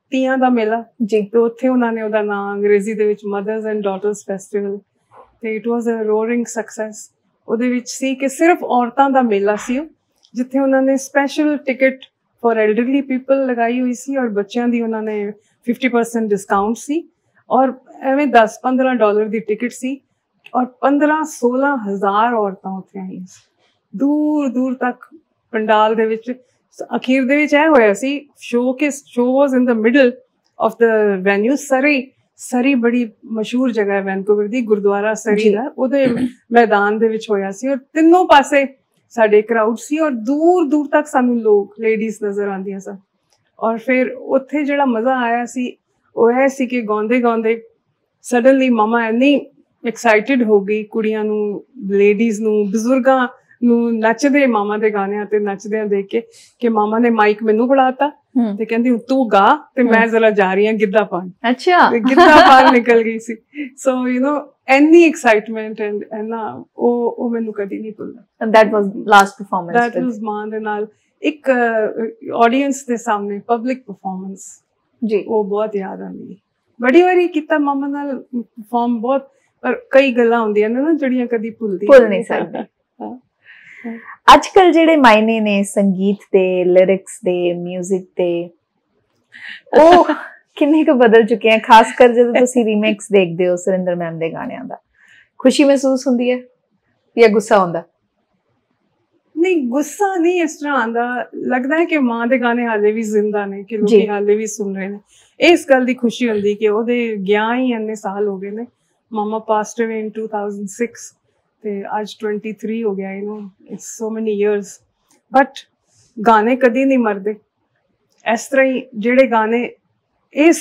ਤੀਆਂ ਦਾ ਮੇਲਾ ਜੀ ਤੇ ਉੱਥੇ ਉਹਨਾਂ ਨੇ ਉਹਦਾ ਨਾਂ ਅੰਗਰੇਜ਼ੀ ਦੇ ਵਿੱਚ ਮਦਰਸ ਐਂਡ ਡਾਟਰਸ ਫੈਸਟੀਵਲ, ਤੇ it was a roaring success. ਉਹਦੇ ਵਿੱਚ ਸੀ ਕਿ ਸਿਰਫ ਔਰਤਾਂ ਦਾ ਮੇਲਾ ਸੀ ਉਹ, ਜਿੱਥੇ ਉਹਨਾਂ ਨੇ special ticket for elderly people ਲਗਾਈ ਹੋਈ ਸੀ ਔਰ ਬੱਚਿਆਂ ਦੀ ਉਹਨਾਂ ਨੇ ਫਿਫਟੀ ਪਰਸੈਂਟ ਡਿਸਕਾਊਂਟ ਸੀ ਔਰ ਐਵੇਂ ਦਸ ਪੰਦਰਾਂ ਡਾਲਰ ਦੀ ਟਿਕਟ ਸੀ ਔਰ ਪੰਦਰਾਂ ਸੋਲਾਂ ਹਜ਼ਾਰ ਔਰਤਾਂ ਉੱਥੇ ਆਈਆਂ ਸੀ ਦੂਰ ਦੂਰ ਤੱਕ ਪੰਡਾਲ ਦੇ ਵਿੱਚ। ਅਖੀਰ ਦੇ ਵਿੱਚ ਇਹ ਹੋਇਆ ਸੀ ਸ਼ੋ ਕਿ show was in the middle of the venue. Surrey Surrey ਬੜੀ ਮਸ਼ਹੂਰ ਜਗ੍ਹਾ ਹੈ ਵੈਨਕੂਵਰ ਦੀ, ਗੁਰਦੁਆਰਾ ਸਰੀ ਦਾ, ਉਹਦੇ ਮੈਦਾਨ ਦੇ ਵਿੱਚ ਹੋਇਆ ਸੀ ਔਰ ਤਿੰਨੋਂ ਪਾਸੇ ਸਾਡੇ ਕਰਾਊਡ ਸੀ ਔਰ ਦੂਰ ਦੂਰ ਤੱਕ ਸਾਨੂੰ ਲੋਕ ਲੇਡੀਜ਼ ਨਜ਼ਰ ਆਉਂਦੀਆਂ ਸਨ। ਔਰ ਫਿਰ ਉੱਥੇ ਜਿਹੜਾ ਮਜ਼ਾ ਆਇਆ ਸੀ ਉਹ ਇਹ ਸੀ ਕਿ ਗਾਉਂਦੇ ਗਾਉਂਦੇ ਸਡਨਲੀ ਮਾਮਾ ਇੰਨੀ ਐਕਸਾਈਟਿਡ ਹੋ ਗਈ, ਕੁੜੀਆਂ ਨੂੰ, ਲੇਡੀਜ਼ ਨੂੰ, ਬਜ਼ੁਰਗਾਂ ਨੂੰ ਨੱਚਦੇ ਮਾਮਾ ਦੇ ਗਾਣਿਆਂ ਤੇ ਨੱਚਦਿਆਂ ਦੇਖ ਕੇ ਕਿ ਮਾਮਾ ਨੇ ਮਾਈਕ ਮੈਨੂੰ ਫੜਾਤਾ ਤੇ ਕਹਿੰਦੀ ਤੂੰ ਗਾ ਤੇ ਮੈਂ ਜ਼ਰਾ ਜਾ ਰਹੀ ਹਾਂ ਗਿੱਧਾ ਪਾਉਣ। ਅੱਛਾ, ਗਿੱਧਾ ਪਾਉਣ ਨਿਕਲ ਗਈ ਸੀ। ਸੋ ਯੂ نو ਐਨੀ ਐਕਸਾਈਟਮੈਂਟ ਐਂਡ ਐਨਾ ਉਹ ਉਹ ਮੈਨੂੰ ਕਦੀ ਨਹੀਂ ਭੁੱਲਦਾ। That was last performance. That was ਮਾਂ ਦੇ ਨਾਲ ਇੱਕ ਆਡੀਅੰਸ ਦੇ ਸਾਹਮਣੇ ਪਬਲਿਕ ਪਰਫਾਰਮੈਂਸ ਜੀ, ਉਹ ਬਹੁਤ ਯਾਦ ਆਉਂਦੀ ਹੈ। ਬੜੀ ਵਾਰੀ ਕੀਤਾ ਮਾਮਾ ਨਾਲ ਪਰਫਾਰਮ ਬਹੁਤ, ਪਰ ਕਈ ਗੱਲਾਂ ਹੁੰਦੀਆਂ ਨੇ ਨਾ ਜਿਹੜੀਆਂ ਕਦੀ ਭੁੱਲਦੀ ਭੁੱਲ ਨਹੀਂ ਸਕਦੀ। ਅੱਜ ਕੱਲ ਜਿਹੜੇ ਮਾਇਨੇ ਨੇ ਸੰਗੀਤ ਦੇ, ਲਿਰਿਕਸ ਦੇ, 뮤직 ਦੇ, ਉਹ ਕਿੰਨੇ ਕੁ ਬਦਲ ਚੁੱਕੇ ਆ, ਖਾਸ ਕਰ ਜਦੋਂ ਤੁਸੀਂ ਰੀਮੇਕਸ ਦੇਖਦੇ ਹੋ ਸੁਰਿੰਦਰ ਮੈਮ ਦੇ ਗਾਣਿਆਂ ਦਾ? ਖੁਸ਼ੀ ਮਹਿਸੂਸ ਹੁੰਦੀ ਹੈ ਜਾਂ ਗੁੱਸਾ ਹੁੰਦਾ? ਨਹੀਂ, ਗੁੱਸਾ ਨਹੀਂ ਇਸ ਤਰ੍ਹਾਂ ਆਉਂਦਾ, ਲੱਗਦਾ ਹੈ ਕਿ ਮਾਂ ਦੇ ਗਾਣੇ ਹਾਲੇ ਵੀ ਜ਼ਿੰਦਾ ਨੇ, ਕਿ ਲੋਕੀ ਹਾਲੇ ਵੀ ਸੁਣ ਰਹੇ ਨੇ। ਇਸ ਗੱਲ ਦੀ ਖੁਸ਼ੀ ਹੁੰਦੀ ਕਿ ਉਹਦੇ ਗਿਆ ਹੀ ਇੰਨੇ ਸਾਲ ਹੋ ਗਏ ਨੇ। ਮਾਮਾ ਪਾਸਡ ਅਵੇ ਇਨ ਟੂ ਥਾਊਜ਼ੈਂਡ ਸਿਕਸ ਤੇ ਅੱਜ ਟਵੈਂਟੀ ਥ੍ਰੀ ਹੋ ਗਿਆ, ਯੂ ਨੋ ਇਟਸ ਸੋ ਮੈਨੀ ਇਅਰਸ। ਬਟ ਗਾਣੇ ਕਦੀ ਨਹੀਂ ਮਰਦੇ। ਇਸ ਤਰ੍ਹਾਂ ਹੀ ਜਿਹੜੇ ਗਾਣੇ ਇਸ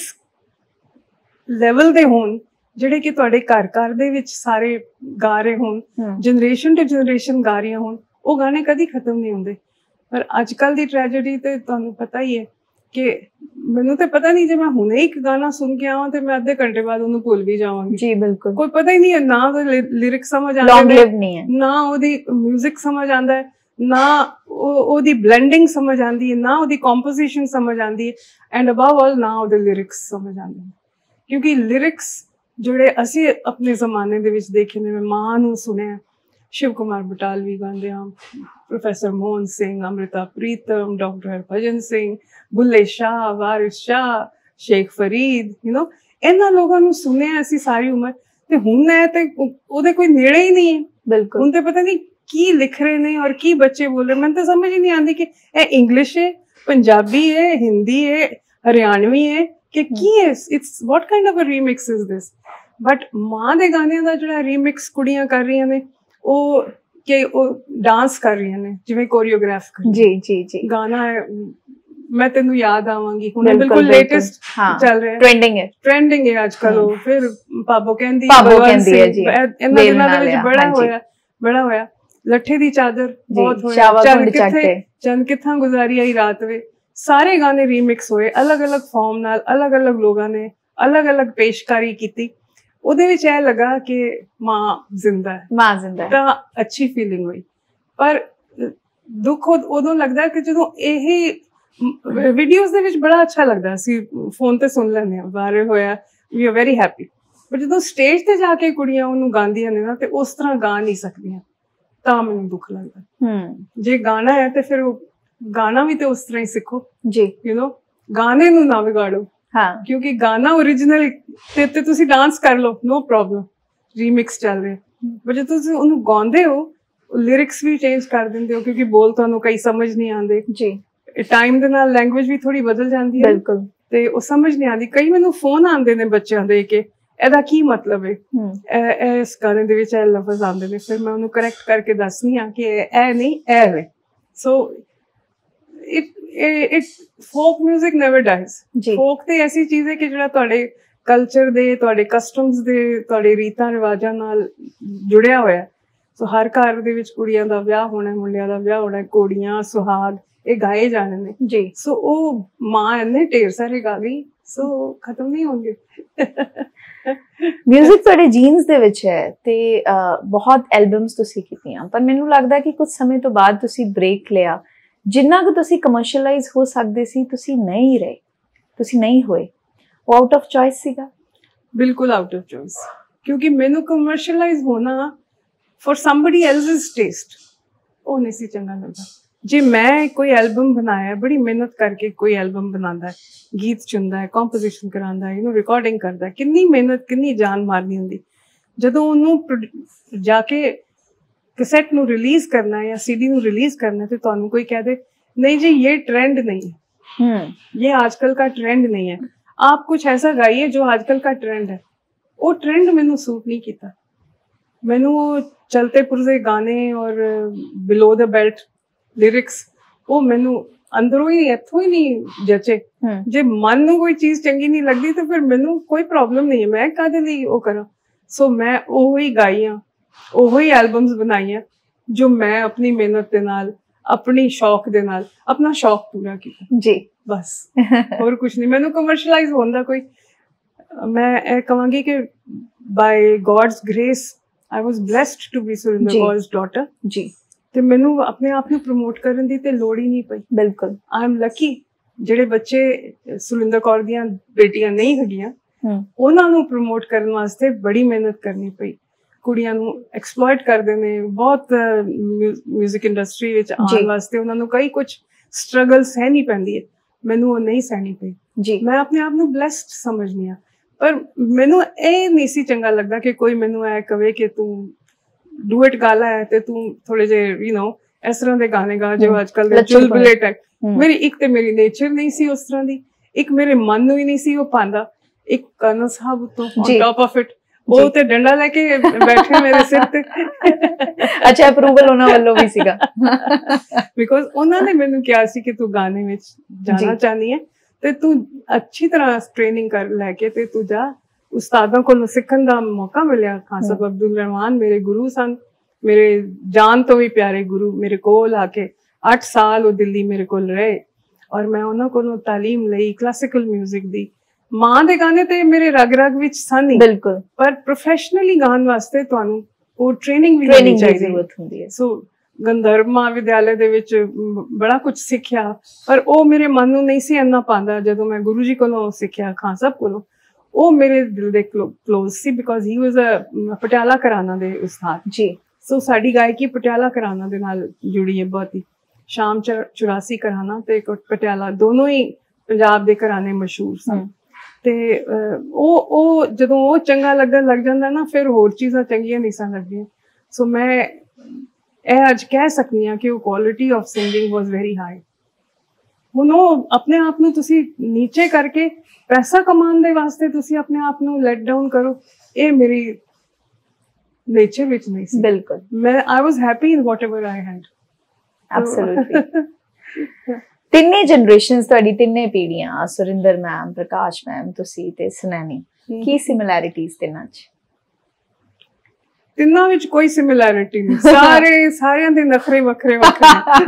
ਲੈਵਲ ਦੇ ਹੋਣ, ਜਿਹੜੇ ਕਿ ਤੁਹਾਡੇ ਘਰ ਘਰ ਦੇ ਵਿੱਚ ਸਾਰੇ ਗਾ ਰਹੇ ਹੋਣ, ਜਨਰੇਸ਼ਨ ਟੂ ਜਨਰੇਸ਼ਨ ਗਾ ਰਹੀਆਂ ਹੋਣ, ਉਹ ਗਾਣੇ ਕਦੀ ਖਤਮ ਨਹੀਂ ਹੁੰਦੇ। ਪਰ ਅੱਜ ਕੱਲ੍ਹ ਦੀ ਟ੍ਰੈਜੇਡੀ ਤੇ ਤੁਹਾਨੂੰ ਪਤਾ ਹੀ ਹੈ ਕਿ ਮੈਨੂੰ ਤੇ ਪਤਾ ਨਹੀਂ, ਜੇ ਮੈਂ ਹੁਣੇ ਇੱਕ ਗਾਣਾ ਸੁਣ ਕੇ ਆਵਾਂ ਤੇ ਮੈਂ ਅੱਧੇ ਘੰਟੇ ਬਾਅਦ ਉਹਨੂੰ ਭੁੱਲ ਵੀ ਜਾਵਾਂਗੀ। ਜੀ ਬਿਲਕੁਲ, ਕੋਈ ਪਤਾ ਹੀ ਨਹੀਂ ਹੈ, ਨਾ ਉਹਦੇ ਲਿਰਿਕਸ ਸਮਝ ਆਉਂਦੇ ਨੇ, ਨਾ ਉਹਦੀ ਮਿਊਜ਼ਿਕ ਸਮਝ ਆਉਂਦਾ ਹੈ, ਨਾ ਉਹਦੀ ਬਲੈਂਡਿੰਗ ਸਮਝ ਆਉਂਦੀ ਹੈ, ਨਾ ਉਹਦੀ ਕੰਪੋਜੀਸ਼ਨ ਸਮਝ ਆਉਂਦੀ ਹੈ, ਐਂਡ ਅਬਵ ਆਲ ਨਾ ਉਹਦੇ ਲਿਰਿਕਸ ਸਮਝ ਆਉਂਦੇ ਨੇ। ਕਿਉਂਕਿ ਲਿਰਿਕਸ ਜਿਹੜੇ ਅਸੀਂ ਆਪਣੇ ਜ਼ਮਾਨੇ ਦੇ ਵਿੱਚ ਦੇਖੇ ਨੇ, ਮੈਂ ਮਾਂ ਨੂੰ ਸੁਣਿਆ, शिव कुमार बटालवी गांदे हम, professor Mohan Singh, Amrita Pritam, doctor Harbhajan Singh, Bulleh Shah, Waris Shah, Sheikh Farid, you know इन्हां लोगों ਨੂੰ ਸੁਣਿਆ ਅਸੀਂ ਸਾਰੀ ਉਮਰ। ਤੇ ਹੁਣ ਹੈ ਤੇ ਉਹਦੇ ਕੋਈ ਨੇੜੇ ਹੀ ਨਹੀਂ ਹੈ। ਬਿਲਕੁਲ, ਹੁਣ ਤੇ ਪਤਾ ਨਹੀਂ ਕੀ ਲਿਖ ਰਹੇ ਨੇ ਔਰ ਕੀ ਬੱਚੇ ਬੋਲ ਰਹੇ, ਮੈਨੂੰ ਤਾਂ ਸਮਝ ਹੀ ਨਹੀਂ ਆਉਂਦੀ ਕਿ ਇਹ ਇੰਗਲਿਸ਼ ਹੈ, ਪੰਜਾਬੀ ਹੈ, ਹਿੰਦੀ ਹੈ, ਹਰਿਆਣਵੀ ਹੈ ਕਿ ਕੀ ਹੈ। It's what kind of a remix is this. But ਮਾਂ ਦੇ ਗਾਣਿਆਂ ਦਾ ਜਿਹੜਾ ਰੀਮਿਕਸ ਕੁੜੀਆਂ ਕਰ ਰਹੀਆਂ ਨੇ, ਉਹ ਕਿ ਉਹ ਡਾਂਸ ਕਰ ਰਹੀਆਂ ਨੇ ਜਿਵੇਂ ਕੋਰੀਓਗ੍ਰਾਫ ਕਰ। ਜੀ ਜੀ ਜੀ ਗਾਣਾ ਹੈ ਮੈਂ ਤੈਨੂੰ ਯਾਦ ਆਵਾਂਗੀ, ਹੁਣ ਬਿਲਕੁਲ ਲੇਟੈਸਟ ਚੱਲ ਰਿਹਾ, ਟ੍ਰੈਂਡਿੰਗ ਹੈ ਟ੍ਰੈਂਡਿੰਗ ਹੈ ਅੱਜ ਕੱਲ। ਉਹ ਫਿਰ ਪਾਪੋ ਕਹਿੰਦੀ ਪਾਪੋ ਕਹਿੰਦੀ ਹੈ ਜੀ, ਇਹਨਾਂ ਦਿਨਾਂ ਦੇ ਵਿੱਚ ਬੜਾ ਹੋਇਆ ਬੜਾ ਹੋਇਆ। ਲੱਠੇ ਦੀ ਚਾਦਰ ਬਹੁਤ ਹੋਇਆ, ਚੰਨ ਕਿੱਥੇ ਚੰਨ ਕਿੱਥਾਂ ਗੁਜ਼ਾਰੀ ਆਈ ਰਾਤ ਵੇ, ਸਾਰੇ ਗਾਣੇ ਰੀਮਿਕਸ ਹੋਏ ਅਲੱਗ ਅਲੱਗ ਫਾਰਮ ਨਾਲ, ਅਲੱਗ ਅਲੱਗ ਲੋਕਾਂ ਨੇ ਅਲੱਗ ਅਲੱਗ ਪੇਸ਼ਕਾਰੀ ਕੀਤੀ। ਉਹਦੇ ਵਿੱਚ ਇਹ ਲੱਗਾ ਕਿ ਮਾਂ ਜ਼ਿੰਦਾ ਹੈ, ਮਾਂ ਜ਼ਿੰਦਾ ਹੈ, ਤਾਂ ਅੱਛੀ ਫੀਲਿੰਗ ਹੋਈ। ਪਰ ਦੁੱਖ ਉਦੋਂ ਲੱਗਦਾ ਕਿ ਜਦੋਂ ਇਹ ਵੀਡੀਓਜ਼ ਦੇ ਵਿੱਚ ਬੜਾ ਅੱਛਾ ਲੱਗਦਾ, ਅਸੀਂ ਫੋਨ ਤੇ ਸੁਣ ਲੈਂਦੇ ਹਾਂ, ਬਾਰੇ ਹੋਇਆ, ਵੀ ਆਰ ਵੈਰੀ ਹੈਪੀ। ਪਰ ਜਦੋਂ ਸਟੇਜ ਤੇ ਜਾ ਕੇ ਕੁੜੀਆਂ ਉਹਨੂੰ ਗਾਉਂਦੀਆਂ ਨੇ ਨਾ, ਤੇ ਉਸ ਤਰ੍ਹਾਂ ਗਾ ਨਹੀਂ ਸਕਦੀਆਂ, ਤਾਂ ਮੈਨੂੰ ਦੁੱਖ ਲੱਗਦਾ। ਹਮ ਜੇ ਗਾਣਾ ਹੈ ਤੇ ਫਿਰ ਉਹ ਗਾਣਾ ਵੀ ਤੇ ਉਸ ਤਰ੍ਹਾਂ ਹੀ ਸਿੱਖੋ ਜੀ, ਯੂ ਨੋ ਗਾਣੇ ਨੂੰ ਨਾ ਵਿਗਾੜੋ। ਹਾਂ, ਕਿਉਂਕਿ ਗਾਣਾ ਓਰੀਜਨਲ ਤੇ ਤੇ ਤੁਸੀਂ ਡਾਂਸ ਕਰ ਲਓ, ਨੋ ਪ੍ਰੋਬਲਮ, ਰੀਮਿਕਸ ਚੱਲ ਰਿਹਾ। ਪਰ ਜੇ ਤੁਸੀਂ ਉਹਨੂੰ ਗਾਉਂਦੇ ਹੋ, ਲਿਰਿਕਸ ਵੀ ਚੇਂਜ ਕਰ ਦਿੰਦੇ ਹੋ, ਕਿਉਂਕਿ ਬੋਲ ਤੁਹਾਨੂੰ ਕਈ ਸਮਝ ਨਹੀਂ ਆਉਂਦੇ ਜੀ, ਟਾਈਮ ਦੇ ਨਾਲ ਲੈਂਗੁਏਜ ਵੀ ਥੋੜੀ ਬਦਲ ਜਾਂਦੀ ਹੈ। ਬਿਲਕੁਲ, ਤੇ ਉਹ ਸਮਝ ਨਹੀਂ ਆਉਂਦੀ। ਕਈ ਮੈਨੂੰ ਫੋਨ ਆਉਂਦੇ ਨੇ ਬੱਚਿਆਂ ਦੇ ਕਿ ਇਹਦਾ ਕੀ ਮਤਲਬ ਹੈ, ਇਸ ਗਾਣੇ ਦੇ ਵਿੱਚ ਇਹ ਲਫ਼ਜ਼ ਆਉਂਦੇ ਨੇ, ਫਿਰ ਮੈਂ ਉਹਨੂੰ ਕਰੈਕਟ ਕਰਕੇ ਦੱਸਣੀ ਆ ਕਿ ਇਹ ਨਹੀਂ ਇਹ ਵੇ। So it it folk music never dies. Folk ਤੇ ਐਸੀ ਚੀਜ਼ ਹੈ ਕਿ ਜਿਹੜਾ ਤੁਹਾਡੇ ਕਲਚਰ ਦੇ, ਤੁਹਾਡੇ ਕਸਟਮਸ ਦੇ, ਤੁਹਾਡੇ ਰੀਤਾਂ ਰਿਵਾਜਾਂ ਨਾਲ ਜੁੜਿਆ ਹੋਇਆ। ਸੋ ਹਰ ਘਰ ਦੇ ਵਿੱਚ ਕੁੜੀਆਂ ਦਾ ਵਿਆਹ ਹੋਣਾ, ਮੁੰਡਿਆਂ ਦਾ ਵਿਆਹ ਹੋਣਾ, ਘੋੜੀਆਂ, ਸੁਹਾਗ ਇਹ ਗਾਏ ਜਾਣੇ ਨੇ ਜੀ। ਸੋ ਉਹ ਮਾਂ ਇੰਨੇ ਢੇਰ ਸਾਰੇ ਗਾ ਗਈ, ਸੋ ਖਤਮ ਨਹੀਂ ਹੋਣਗੇ। ਮਿਊਜ਼ਿਕ ਤੁਹਾਡੇ ਜੀਨਸ ਦੇ ਵਿੱਚ ਹੈ ਤੇ ਬਹੁਤ ਐਲਬਮਸ ਤੁਸੀਂ ਕੀਤੀਆਂ, ਪਰ ਮੈਨੂੰ ਲੱਗਦਾ ਕਿ ਕੁਝ ਸਮੇਂ ਤੋਂ ਬਾਅਦ ਤੁਸੀਂ ਬ੍ਰੇਕ ਲਿਆ। ਜਿੰਨਾ ਕੁ ਤੁਸੀਂ ਕਮਰਸ਼ੀਅਲਾਈਜ਼ ਹੋ ਸਕਦੇ ਸੀ, ਤੁਸੀਂ ਨਹੀਂ ਰਹੇ। ਤੁਸੀਂ ਨਹੀਂ ਹੋਏ, ਉਹ ਆਊਟ ਆਫ ਚੋਇਸ ਸੀਗਾ? ਬਿਲਕੁਲ ਆਊਟ ਆਫ ਚੋਇਸ, ਕਿਉਂਕਿ ਮੈਨੂੰ ਕਮਰਸ਼ੀਅਲਾਈਜ਼ ਹੋਣਾ ਫॉर ਸਮਬਡੀ ਐਲਸਸ ਟੇਸਟ ਉਹ ਨਹੀਂ ਸੀ ਚੰਗਾ ਲੱਗਦਾ। ਜੇ ਮੈਂ ਕੋਈ ਐਲਬਮ ਬਣਾਇਆ, ਬੜੀ ਮਿਹਨਤ ਕਰਕੇ ਕੋਈ ਐਲਬਮ ਬਣਾਉਂਦਾ ਹੈ, ਗੀਤ ਚੁਣਦਾ ਹੈ, ਕੰਪੋਜੀਸ਼ਨ ਕਰਾਉਂਦਾ ਹੈ, ਇਹਨੂੰ ਰਿਕਾਰਡਿੰਗ ਕਰਦਾ ਹੈ, ਕਿੰਨੀ ਮਿਹਨਤ ਕਿੰਨੀ ਜਾਨ ਮਾਰਨੀ ਹੁੰਦੀ। ਜਦੋਂ ਉਹਨੂੰ ਜਾ ਕੇ ਕੈਸੇਟ ਨੂੰ ਰਿਲੀਜ਼ ਕਰਨਾ ਹੈ ਜਾਂ ਸੀਡੀ ਨੂੰ ਰਿਲੀਜ਼ करना तो ਤੁਹਾਨੂੰ कोई कह दे नहीं जी ये ट्रेंड नहीं है, ये आजकल का ट्रेंड नहीं है, आप कुछ ऐसा गाइए जो आजकल का ट्रेंड है। वो ट्रेंड मैनू सूट नहीं किया। मैनू चलते पुरजे गाने और बिलो द बेल्ट लिरिक्स वो मैनू अंदरों ही इथों ही नहीं जचे। जे मन नू कोई चीज चंगी नहीं लगती तो फिर मैनू कोई प्रॉब्लम नहीं है, मैं काहदे लई वो करा। सो मैं ओही गाइयां, ओही एल्बम्स बनाइयां जो मैं अपनी मेहनत दे नाल, अपनी शौक दे नाल, अपना शौक पूरा किया जी, बस और कुछ नहीं। मैनू कमर्शलाइज होंदा कोई, मैं ए कहांगी कि by God's grace I was blessed to be Surinder Kaur's daughter ji. ਤੇ ਮੈਨੂੰ ਆਪਣੇ ਆਪ ਨੂੰ ਪ੍ਰਮੋਟ ਕਰਨ ਦੀ ਤੇ ਲੋੜ ਹੀ ਨਹੀਂ ਪਈ। ਬਿਲਕੁਲ ਆਈ ਐਮ ਲੱਕੀ ਜਿਹੜੇ ਬੱਚੇ ਸੁਰਿੰਦਰ ਕੌਰ ਦੀਆਂ ਬੇਟੀਆਂ ਨਹੀਂ ਹੈਗੀਆਂ ਉਹਨਾਂ ਨੂੰ ਪ੍ਰਮੋਟ ਕਰਨ ਵਾਸਤੇ ਬੜੀ ਮਿਹਨਤ ਕਰਨੀ ਪਈ। ਕੁੜੀਆਂ ਨੂੰ ਐਕਸਪਲੋਇਟ ਕਰਦੇ ਨੇ ਬਹੁਤ ਮਿਊਜ਼ਿਕ ਇੰਡਸਟਰੀ ਵਿੱਚ ਆਉਣ ਵਾਸਤੇ, ਉਹਨਾਂ ਨੂੰ ਕਈ ਕੁਝ ਸਟਰਗਲ ਸਹਿਣੀ ਪੈਂਦੀ ਹੈ, ਮੈਨੂੰ ਉਹ ਨਹੀਂ ਸਹਿਣੀ ਪਈ ਜੀ। ਮੈਂ ਆਪਣੇ ਆਪ ਨੂੰ ਬਲੈਸਡ ਸਮਝਦੀ ਹਾਂ, ਪਰ ਮੈਨੂੰ ਇਹ ਨਹੀਂ ਸੀ ਚੰਗਾ ਲੱਗਦਾ ਕਿ ਕੋਈ ਮੈਨੂੰ ਐ ਕਵੇ ਕਿ ਤੂੰ ਡੂਇਟ ਗਾ ਲੈ ਤੇ ਤੂੰ ਥੋੜੇ ਜਿਹੇ ਯੂ نو ਇਸ ਤਰ੍ਹਾਂ ਦੇ ਗਾਣੇ ਗਾ ਜੋ ਅੱਜ ਕੱਲ ਦੇ ਚੁਲਬੁਲੇ ਟਾਈਪ। ਮੇਰੀ ਇੱਕ ਤੇ ਮੇਰੀ ਨੇਚਰ ਨਹੀਂ ਸੀ ਉਸ ਤਰ੍ਹਾਂ ਦੀ, ਇੱਕ ਮੇਰੇ ਮਨ ਨੂੰ ਹੀ ਨਹੀਂ ਸੀ ਉਹ ਪਾਉਂਦਾ। ਇੱਕ ਕਰਨਲ ਸਾਹਿਬ ਉੱਤੋਂ ਔਨ ਟਾਪ ਆਫ ਇਟ ਉਹ ਤੇ ਡੰਡਾ ਲੈ ਕੇ ਬੈਠੇ ਮੇਰੇ ਸਿਰ ਤੇ। ਅੱਛਾ, ਅਪਰੂਵਲ ਉਹਨਾਂ ਵੱਲੋਂ ਵੀ ਸੀਗਾ ਬਿਕੋਜ਼ ਉਹਨਾਂ ਨੇ ਮੈਨੂੰ ਕਿਹਾ ਸੀ ਕਿ ਤੂੰ ਗਾਣੇ ਵਿੱਚ ਜਾਣਾ ਚਾਹਨੀ ਹੈ ਤੇ ਤੂੰ ਅੱਛੀ ਤਰ੍ਹਾਂ ਟ੍ਰੇਨਿੰਗ ਕਰ ਲੈ ਕੇ ਤੇ ਤੂੰ ਜਾ। ਉਸਤਾਦਾਂ ਕੋਲੋਂ ਸਿੱਖਣ ਦਾ ਮੌਕਾ ਮਿਲਿਆ। ਖਾਨ ਸਾਹਿਬ ਅਬਦੁਲ ਰਹਿਮਾਨ ਮੇਰੇ ਗੁਰੂ ਸਨ, ਮੇਰੇ ਜਾਨ ਤੋਂ ਵੀ ਪਿਆਰੇ ਗੁਰੂ ਮੇਰੇ ਕੋਲ ਆ ਕੇ ਅੱਠ ਸਾਲ ਉਹ ਦਿੱਲੀ ਮੇਰੇ ਕੋਲ ਰਹੇ ਔਰ ਮੈਂ ਉਹਨਾਂ ਕੋਲੋਂ ਤਾਲੀਮ ਲਈ ਕਲਾਸਿਕਲ ਮਿਊਜ਼ਿਕ ਦੀ। ਮਾਂ ਦੇ ਗਾਣੇ ਤੇ ਮੇਰੇ ਰਗ ਰਗ ਵਿੱਚ ਸਨ ਹੀ ਬਿਲਕੁਲ, ਪਰ ਪ੍ਰੋਫੈਸ਼ਨਲੀ ਗਾਣ ਵਾਸਤੇ ਤੁਹਾਨੂੰ ਉਹ ਟ੍ਰੇਨਿੰਗ ਵੀ ਲੈਣੀ ਚਾਹੀਦੀ ਹੈ। ਸੋ ਗੰਧਰਵ ਮਹਾਵਿਦਿਆਲਾ ਦੇ ਵਿੱਚ ਬੜਾ ਕੁਝ ਸਿੱਖਿਆ, ਪਰ ਉਹ ਮੇਰੇ ਮਨ ਨੂੰ ਨਹੀਂ ਸੀ ਇੰਨਾ ਪਾਉਂਦਾ। ਜਦੋਂ ਮੈਂ ਗੁਰੂ ਜੀ ਕੋਲੋਂ ਸਿੱਖਿਆ, ਖਾਨ ਸਾਹਿਬ ਕੋਲੋਂ, ਉਹ ਮੇਰੇ ਦਿਲ ਦੇ ਕਲੋਜ਼ ਸੀ because he was a Patiala gharana ਦੇ ਉਸਤਾਦ ਜੀ। ਸੋ ਸਾਡੀ ਗਾਇਕੀ ਪਟਿਆਲਾ ਘਰਾਣਾ ਦੇ ਨਾਲ ਜੁੜੀ ਹੈ ਬਹੁਤ ਹੀ। ਸ਼ਾਮ ਚੁਰਾਸੀ ਘਰਾਣਾ ਤੇ ਪਟਿਆਲਾ ਦੋਨੋਂ ਹੀ ਪੰਜਾਬ ਦੇ ਘਰਾਣੇ ਮਸ਼ਹੂਰ ਸਨ। ਤੇ ਉਹ ਉਹ ਜਦੋਂ ਉਹ ਚੰਗਾ ਲੱਗਣ ਲੱਗ ਜਾਂਦਾ ਨਾ, ਫਿਰ ਹੋਰ ਚੀਜ਼ਾਂ ਚੰਗੀਆਂ ਨਹੀਂ ਸਨ ਲੱਗਦੀਆਂ। ਸੋ ਮੈਂ ਇਹ ਅੱਜ ਕਹਿ ਸਕਦੀ ਹਾਂ ਕਿ ਉਹ quality of singing was very high. ਹੁਣ ਉਹ ਆਪਣੇ ਆਪ ਨੂੰ ਤੁਸੀਂ ਨੀਚੇ ਕਰਕੇ ਪੈਸਾ ਕਮਾਉਣ ਦੇ ਵਾਸਤੇ ਤੁਸੀਂ ਆਪਣੇ ਆਪ ਨੂੰ ਲੈਟ ਡਾਊਨ ਕਰੋ, ਇਹ ਮੇਰੀ ਨੇਚਰ ਵਿੱਚ ਨਹੀਂ ਸੀ। ਬਿਲਕੁਲ ਮੈਂ I was happy in whatever I had. Absolutely. ਤਿੰਨੇ ਜਨਰੇਸ਼ਨਸ ਤੁਹਾਡੀ ਤਿੰਨੇ ਪੀੜ੍ਹੀਆਂ, ਸੁਰਿੰਦਰ ਮੈਮ, ਪ੍ਰਕਾਸ਼ ਮੈਮ, ਤੁਸੀਂ ਤੇ ਸੁਨੈਣੀ, ਕੀ ਸਿਮਿਲੈਰਿਟੀਜ਼ ਤਿੰਨਾਂ 'ਚ? ਤਿੰਨਾਂ ਵਿੱਚ ਕੋਈ ਸਿਮਿਲੈਰਿਟੀ ਨਹੀਂ, ਸਾਰੇ ਸਾਰਿਆਂ ਦੇ ਨਖਰੇ ਵੱਖਰੇ ਵੱਖਰੇ।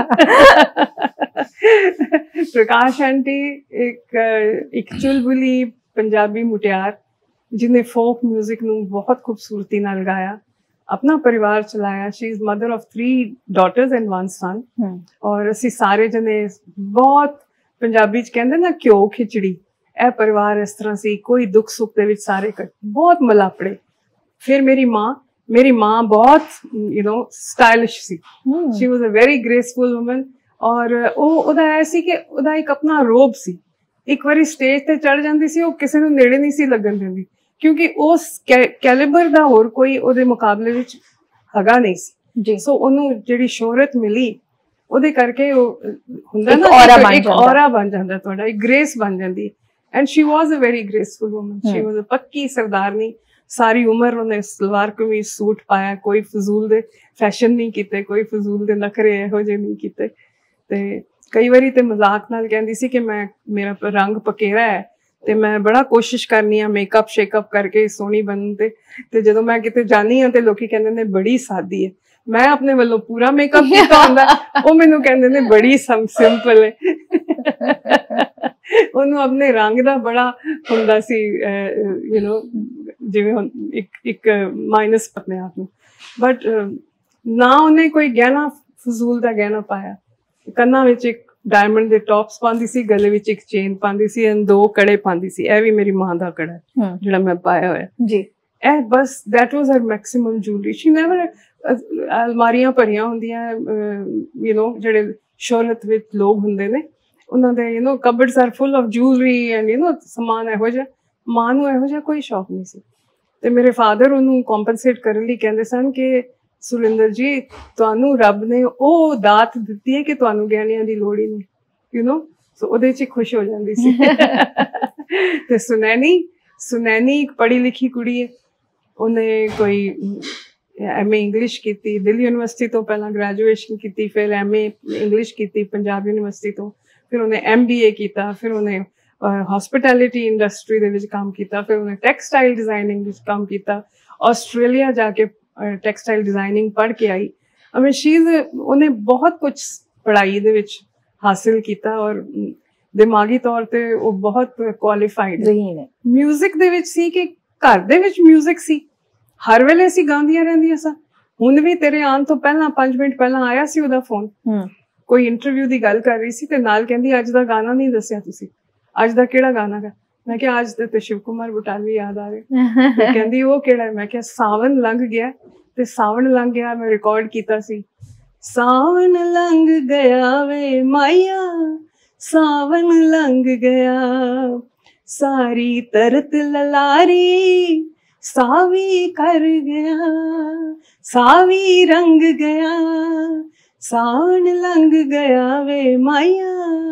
ਪ੍ਰਕਾਸ਼ ਆਂਟੀ ਇੱਕ ਇੱਕ ਚੁਲਬੁਲੀ ਪੰਜਾਬੀ ਮੁਟਿਆਰ ਜਿਹਨੇ ਫੋਕ ਮਿਊਜ਼ਿਕ ਨੂੰ ਬਹੁਤ ਖੂਬਸੂਰਤੀ ਨਾਲ ਗਾਇਆ, अपना परिवार चलाया। She is mother of three daughters and one son. और ਅਸੀਂ ਸਾਰੇ ਜਣੇ ਬਹੁਤ ਪੰਜਾਬੀ ਚ ਕਹਿੰਦੇ ਨਾ ਘਿਓ ਖਿਚੜੀ, ਇਹ ਪਰਿਵਾਰ ਇਸ ਤਰ੍ਹਾਂ ਸੀ, ਕੋਈ ਦੁੱਖ ਸੁੱਖ ਦੇ ਵਿੱਚ ਸਾਰੇ ਬਹੁਤ ਮਲਾਪੜੇ। ਫਿਰ ਮੇਰੀ ਮਾਂ ਮੇਰੀ ਮਾਂ ਬਹੁਤ ਯੂ نو ਸਟਾਈਲਿਸ਼ ਸੀ। She was a very graceful woman. ਔਰ ਉਹ ਉਹਦਾ ਐ ਸੀ ਕਿ ਉਹਦਾ ਇੱਕ ਆਪਣਾ ਰੋਬ ਸੀ। ਇੱਕ ਵਾਰੀ ਸਟੇਜ ਤੇ ਚੜ ਜਾਂਦੀ ਸੀ, ਉਹ ਕਿਸੇ ਨੂੰ ਨੇੜੇ ਨਹੀਂ ਸੀ ਲੱਗਣ ਦਿੰਦੀ, ਕਿਉਂਕਿ ਉਸ ਕੈਲੀਬਰ ਦਾ ਹੋਰ ਕੋਈ ਉਹਦੇ ਮੁਕਾਬਲੇ ਵਿੱਚ ਹੈਗਾ ਨਹੀਂ ਸੀ। ਸੋ ਉਹਨੂੰ ਜਿਹੜੀ ਸ਼ੋਹਰਤ ਮਿਲੀ ਉਹਦੇ ਕਰਕੇ ਉਹ ਹੁੰਦਾ ਨਾ ਇੱਕ ਔਰਾ ਬਣ ਜਾਂਦਾ ਤੁਹਾਡਾ, ਇੱਕ ਗ੍ਰੇਸ ਬਣ ਜਾਂਦੀ। And she was a very graceful woman. She was a ਪੱਕੀ ਸਰਦਾਰਨੀ। ਸਾਰੀ ਉਮਰ ਉਹਨੇ ਸਲਵਾਰ ਕਮੀਜ਼ ਸੂਟ ਪਾਇਆ, ਕੋਈ ਫਜ਼ੂਲ ਦੇ ਫੈਸ਼ਨ ਨਹੀਂ ਕੀਤੇ, ਕੋਈ ਫਜ਼ੂਲ ਦੇ ਨਖਰੇ ਇਹੋ ਜਿਹੇ ਨਹੀਂ ਕੀਤੇ। ਤੇ ਕਈ ਵਾਰੀ ਤੇ ਮਜ਼ਾਕ ਨਾਲ ਕਹਿੰਦੀ ਸੀ ਕਿ ਮੈਂ ਮੇਰਾ ਰੰਗ ਪਕੇਰਾ ਹੈ ਤੇ ਮੈਂ ਬੜਾ ਕੋਸ਼ਿਸ਼ ਕਰਨੀ ਆ ਮੇਕਅਪ ਸ਼ੇਕਅਪ ਕਰਕੇ ਸੋਹਣੀ ਬਣਨ ਤੇ ਤੇ ਜਦੋਂ ਮੈਂ ਕਿਤੇ ਜਾਨੀ ਆ ਤੇ ਲੋਕੀ ਕਹਿੰਦੇ ਨੇ ਬੜੀ ਸਾਦੀ ਹੈ। ਮੈਂ ਆਪਣੇ ਵੱਲੋਂ ਪੂਰਾ ਮੇਕਅਪ ਕੀਤਾ ਹੁੰਦਾ, ਉਹ ਮੈਨੂੰ ਕਹਿੰਦੇ ਨੇ ਬੜੀ ਸਿੰਪਲ ਹੈ। ਉਹਨੂੰ ਆਪਣੇ ਰੰਗ ਦਾ ਬੜਾ ਹੁੰਦਾ ਸੀ, ਯੂ نو ਜਿਵੇਂ ਹੁਣ ਇੱਕ ਇੱਕ ਮਾਈਨਸ ਆਪਣੇ ਆਪ ਨੂੰ। ਬਟ ਨਾ ਉਹਨੇ ਕੋਈ ਗਹਿਣਾ ਫਜ਼ੂਲ ਦਾ ਗਹਿਣਾ ਪਾਇਆ। ਕੰਨਾਂ ਵਿੱਚ ਇੱਕ ਡਾਇਮੰਡ ਦੇ ਟੌਪਸ ਪਾਉਂਦੀ ਸੀ, ਗਲੇ ਵਿੱਚ ਇੱਕ ਚੇਨ ਪਾਉਂਦੀ ਸੀ ਐਂਡ ਦੋ ਕੜੇ ਪਾਉਂਦੀ ਸੀ। ਇਹ ਵੀ ਮੇਰੀ ਮਾਂ ਦਾ ਕੜਾ ਹੈ ਜਿਹੜਾ ਮੈਂ ਪਾਇਆ ਹੋਇਆ ਜੀ। ਇਹ ਬਸ that was her maximum jewelry. She never ਅਲਮਾਰੀਆਂ ਭਰੀਆਂ ਹੁੰਦੀਆਂ ਯੂ نو ਜਿਹੜੇ ਸ਼ੋਹਰਤ ਵਿੱਚ ਲੋਕ ਹੁੰਦੇ ਨੇ ਉਹਨਾਂ ਦੇ you know cupboards are full of jewellery and you know ਸਮਾਨ ਇਹੋ ਜਿਹਾ। ਮਾਂ ਨੂੰ ਇਹੋ ਜਿਹਾ ਕੋਈ ਸ਼ੌਕ ਨਹੀਂ ਸੀ ਤੇ ਮੇਰੇ ਫਾਦਰ ਉਹਨੂੰ ਕੰਪਨਸੇਟ ਕਰਨ ਲਈ ਕਹਿੰਦੇ ਸਨ ਕਿ ਸੁਰਿੰਦਰ ਜੀ ਤੁਹਾਨੂੰ ਰੱਬ ਨੇ ਉਹ ਦਾਤ ਦਿੱਤੀ ਹੈ ਕਿ ਤੁਹਾਨੂੰ ਗਹਿਣਿਆਂ ਦੀ ਲੋੜ ਹੀ ਨਹੀਂ ਯੂ نو ਸੋ ਉਹਦੇ 'ਚ ਖੁਸ਼ ਹੋ ਜਾਂਦੀ ਸੀ। ਤੇ ਸੁਨੈਣੀ ਸੁਨੈਣੀ ਇੱਕ ਪੜ੍ਹੀ ਲਿਖੀ ਕੁੜੀ ਹੈ। ਉਹਨੇ ਕੋਈ ਐਮ ਏ ਇੰਗਲਿਸ਼ ਕੀਤੀ ਦਿੱਲੀ ਯੂਨੀਵਰਸਿਟੀ ਤੋਂ, ਪਹਿਲਾਂ ਗ੍ਰੈਜੂਏਸ਼ਨ ਕੀਤੀ, ਫਿਰ ਐਮ ਏ ਇੰਗਲਿਸ਼ ਕੀਤੀ ਪੰਜਾਬ ਯੂਨੀਵਰਸਿਟੀ ਤੋਂ, ਫਿਰ ਉਹਨੇ ਐਮ ਬੀ ਏ ਕੀਤਾ, ਫਿਰ ਉਹਨੇ ਹਸਪਿਟੈਲਿਟੀ ਇੰਡਸਟਰੀ ਦੇ ਵਿੱਚ ਕੰਮ ਕੀਤਾ, ਫਿਰ ਉਹਨੇ ਟੈਕਸਟਾਈਲ ਡਿਜ਼ਾਈਨਿੰਗ ਵਿੱਚ ਕੰਮ ਕੀਤਾ। ਆਸਟ੍ਰੇਲੀਆ ਜਾ ਕੇ ਟੈਕਸਟਾਈਲ ਡਿਜ਼ਾਈਨਿੰਗ ਪੜ੍ਹ ਕੇ ਆਈ। ਅਮੇ ਸ਼ੀਜ਼ ਉਹਨੇ ਬਹੁਤ ਕੁਝ ਪੜ੍ਹਾਈ ਦੇ ਵਿੱਚ ਹਾਸਿਲ ਕੀਤਾ ਔਰ ਦਿਮਾਗੀ ਤੌਰ ਤੇ ਉਹ ਬਹੁਤ ਕੁਆਲੀਫਾਈਡ ਹੈ। ਮਿਊਜ਼ਿਕ ਦੇ ਵਿੱਚ ਸੀ ਕਿ ਘਰ ਦੇ ਵਿੱਚ ਮਿਊਜ਼ਿਕ ਸੀ, ਹਰ ਵੇਲੇ ਅਸੀਂ ਗਾਉਂਦੀਆਂ ਰਹਿੰਦੀਆਂ ਸਾਂ। ਹੁਣ ਵੀ ਤੇਰੇ ਆਉਣ ਤੋਂ ਪਹਿਲਾਂ ਪੰਜ ਮਿੰਟ ਪਹਿਲਾਂ ਆਇਆ ਸੀ ਉਹਦਾ ਫੋਨ, ਕੋਈ ਇੰਟਰਵਿਊ ਦੀ ਗੱਲ ਕਰ ਰਹੀ ਸੀ ਤੇ ਨਾਲ ਕਹਿੰਦੀ ਅੱਜ ਦਾ ਗਾਣਾ ਨਹੀਂ ਦੱਸਿਆ ਤੁਸੀਂ, ਅੱਜ ਦਾ ਕਿਹੜਾ ਗਾਣਾ ਗਾ? ਮੈਂ ਕਿਹਾ ਅੱਜ ਤੇ ਸ਼ਿਵ ਕੁਮਾਰ ਬਟਾਲਵੀ ਯਾਦ ਆ ਰਹੇ। ਕਹਿੰਦੀ ਉਹ ਕਿਹੜਾ? ਮੈਂ ਕਿਹਾ ਸਾਵਨ ਲੰਘ ਗਿਆ ਤੇ ਸਾਵਨ ਲੰਘ ਗਿਆ ਮੈਂ ਰਿਕਾਰਡ ਕੀਤਾ ਸੀ। ਸਾਵਨ ਲੰਘ ਗਿਆ ਵੇ ਮਾਇਆ ਸਾਵਨ ਲੰਘ ਗਿਆ, ਸਾਰੀ ਤਰਤ ਲਲਾਰੀ ਸਾਵੀ ਕਰ ਗਿਆ, ਸਾਵੀ ਰੰਗ ਗਿਆ, ਸਾਵਨ ਲੰਘ ਗਿਆ ਵੇ ਮਾਇਆ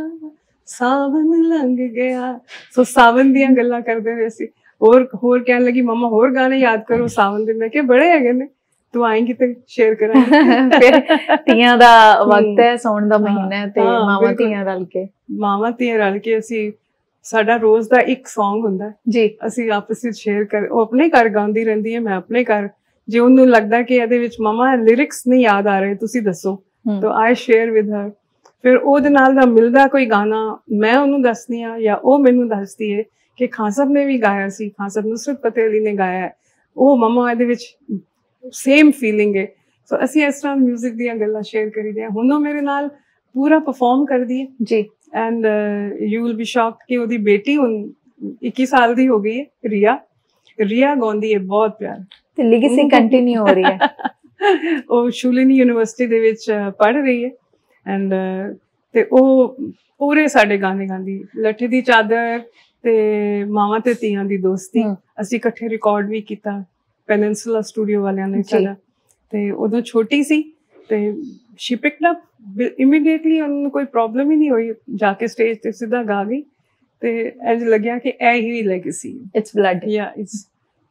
ਸਾਵਨ ਲੰਘ ਗਿਆ। ਸੋ ਸਾਵਨ ਦੀਆਂ ਗੱਲਾਂ ਕਰਦੇ ਹੋਏ ਸੀ। ਹੋਰ ਹੋਰ ਕਹਿਣ ਲੱਗੀ ਮੰਮਾ ਹੋਰ ਗਾਣੇ ਯਾਦ ਕਰੋ ਸਾਵਨ ਦੇ। ਮੈਂ ਕਿਹਾ ਬੜੇ ਹੈਗੇ ਨੇ, ਤੂੰ ਆਏਂਗੀ ਤੇ ਸ਼ੇਅਰ ਕਰਾਂਗੇ। ਫਿਰ ਧੀਆਂ ਦਾ ਵਕਤ ਹੈ, ਸੌਣ ਦਾ ਮਹੀਨਾ ਹੈ ਤੇ ਮਾਵਾਂ ਧੀਆਂ ਰਲ ਕੇ ਮਾਵਾਂ ਧੀਆਂ ਰਲ ਕੇ ਅਸੀਂ ਸਾਡਾ ਰੋਜ਼ ਦਾ ਇੱਕ ਸੌਂਗ ਹੁੰਦਾ ਜੀ, ਅਸੀਂ ਆਪਸ ਵਿੱਚ ਸ਼ੇਅਰ ਕਰ। ਉਹ ਆਪਣੇ ਘਰ ਗਾਉਂਦੀ ਰਹਿੰਦੀ ਹੈ, ਮੈਂ ਆਪਣੇ ਘਰ। ਜੇ ਉਹਨੂੰ ਲੱਗਦਾ ਕਿ ਇਹਦੇ ਵਿੱਚ ਮਮਾ ਲਿਰਿਕਸ ਨਹੀਂ ਯਾਦ ਆ ਰਹੇ ਤੁਸੀਂ ਦੱਸੋ, ਤਾਂ ਆਈ ਸ਼ੇਅਰ ਵਿਦ ਹਰ। ਫਿਰ ਉਹਦੇ ਨਾਲ ਦਾ ਮਿਲਦਾ ਕੋਈ ਗਾਣਾ ਮੈਂ ਉਹਨੂੰ ਦੱਸਦੀ ਹਾਂ ਜਾਂ ਉਹ ਮੈਨੂੰ ਦੱਸਦੀ ਹੈ ਕਿ ਖਾਨ ਸਾਹਿਬ ਨੇ ਵੀ ਗਾਇਆ ਸੀ, ਖਾਨ ਸਾਹਿਬ ਨੁਸਰਤ ਫਤਿਹ ਅਲੀ ਨੇ ਗਾਇਆ ਹੈ, ਉਹ ਮਮਾ ਇਹਦੇ ਵਿੱਚ ਸੇਮ ਫੀਲਿੰਗ ਹੈ। ਸੋ ਅਸੀਂ ਇਸ ਤਰ੍ਹਾਂ ਮਿਊਜ਼ਿਕ ਦੀਆਂ ਗੱਲਾਂ ਸ਼ੇਅਰ ਕਰੀਦੇ ਹਾਂ। ਹੁਣ ਉਹ ਮੇਰੇ ਨਾਲ ਪੂਰਾ ਪਰਫਾਰਮ ਕਰਦੀ ਹੈ ਜੀ। And you will be shocked ਕਿ ਉਹਦੀ ਬੇਟੀ ਹੁਣ ਇੱਕੀ ਸਾਲ ਦੀ ਹੋ ਗਈ ਹੈ, ਰੀਆ। ਰੀਆ ਗਾਉਂਦੀ ਹੈ ਬਹੁਤ ਪਿਆਰ ਤੇ ਲੈਗੇਸੀ ਕੰਟੀਨਿਊ ਹੋ ਰਹੀ ਹੈ। ਉਹ ਸ਼ੂਲਿਨੀ ਯੂਨੀਵਰਸਿਟੀ ਦੇ ਵਿੱਚ ਪੜ੍ਹ ਰਹੀ ਹੈ ਐਂਡ ਤੇ ਉਹ ਪੂਰੇ ਸਾਡੇ ਗਾਣੇ ਗਾਉਂਦੀ। ਲੱਠੀ ਦੀ ਚਾਦਰ ਤੇ ਮਾਵਾਂ ਤੇ ਧੀਆਂ ਦੀ ਦੋਸਤੀ ਅਸੀਂ ਇਕੱਠੇ ਰਿਕਾਰਡ ਵੀ ਕੀਤਾ ਪੈਨਿਨਸੂਲਾ ਸਟੂਡੀਓ ਵਾਲਿਆਂ ਨੇ ਸਾਡਾ। ਤੇ ਉਦੋਂ ਛੋਟੀ ਸੀ ਤੇ ਸ਼ੀ ਪਿਕਡ ਅਪ ਇਮੀਡੀਏਟਲੀ, ਉਹਨੂੰ ਕੋਈ ਪ੍ਰੋਬਲਮ ਹੀ ਨਹੀਂ ਹੋਈ, ਜਾ ਕੇ ਸਟੇਜ ਤੇ ਸਿੱਧਾ ਗਾ ਗਈ ਤੇ ਇੰਜ ਲੱਗਿਆ ਕਿ ਇਹ ਹੀ legacy. It's blood. Yeah it's.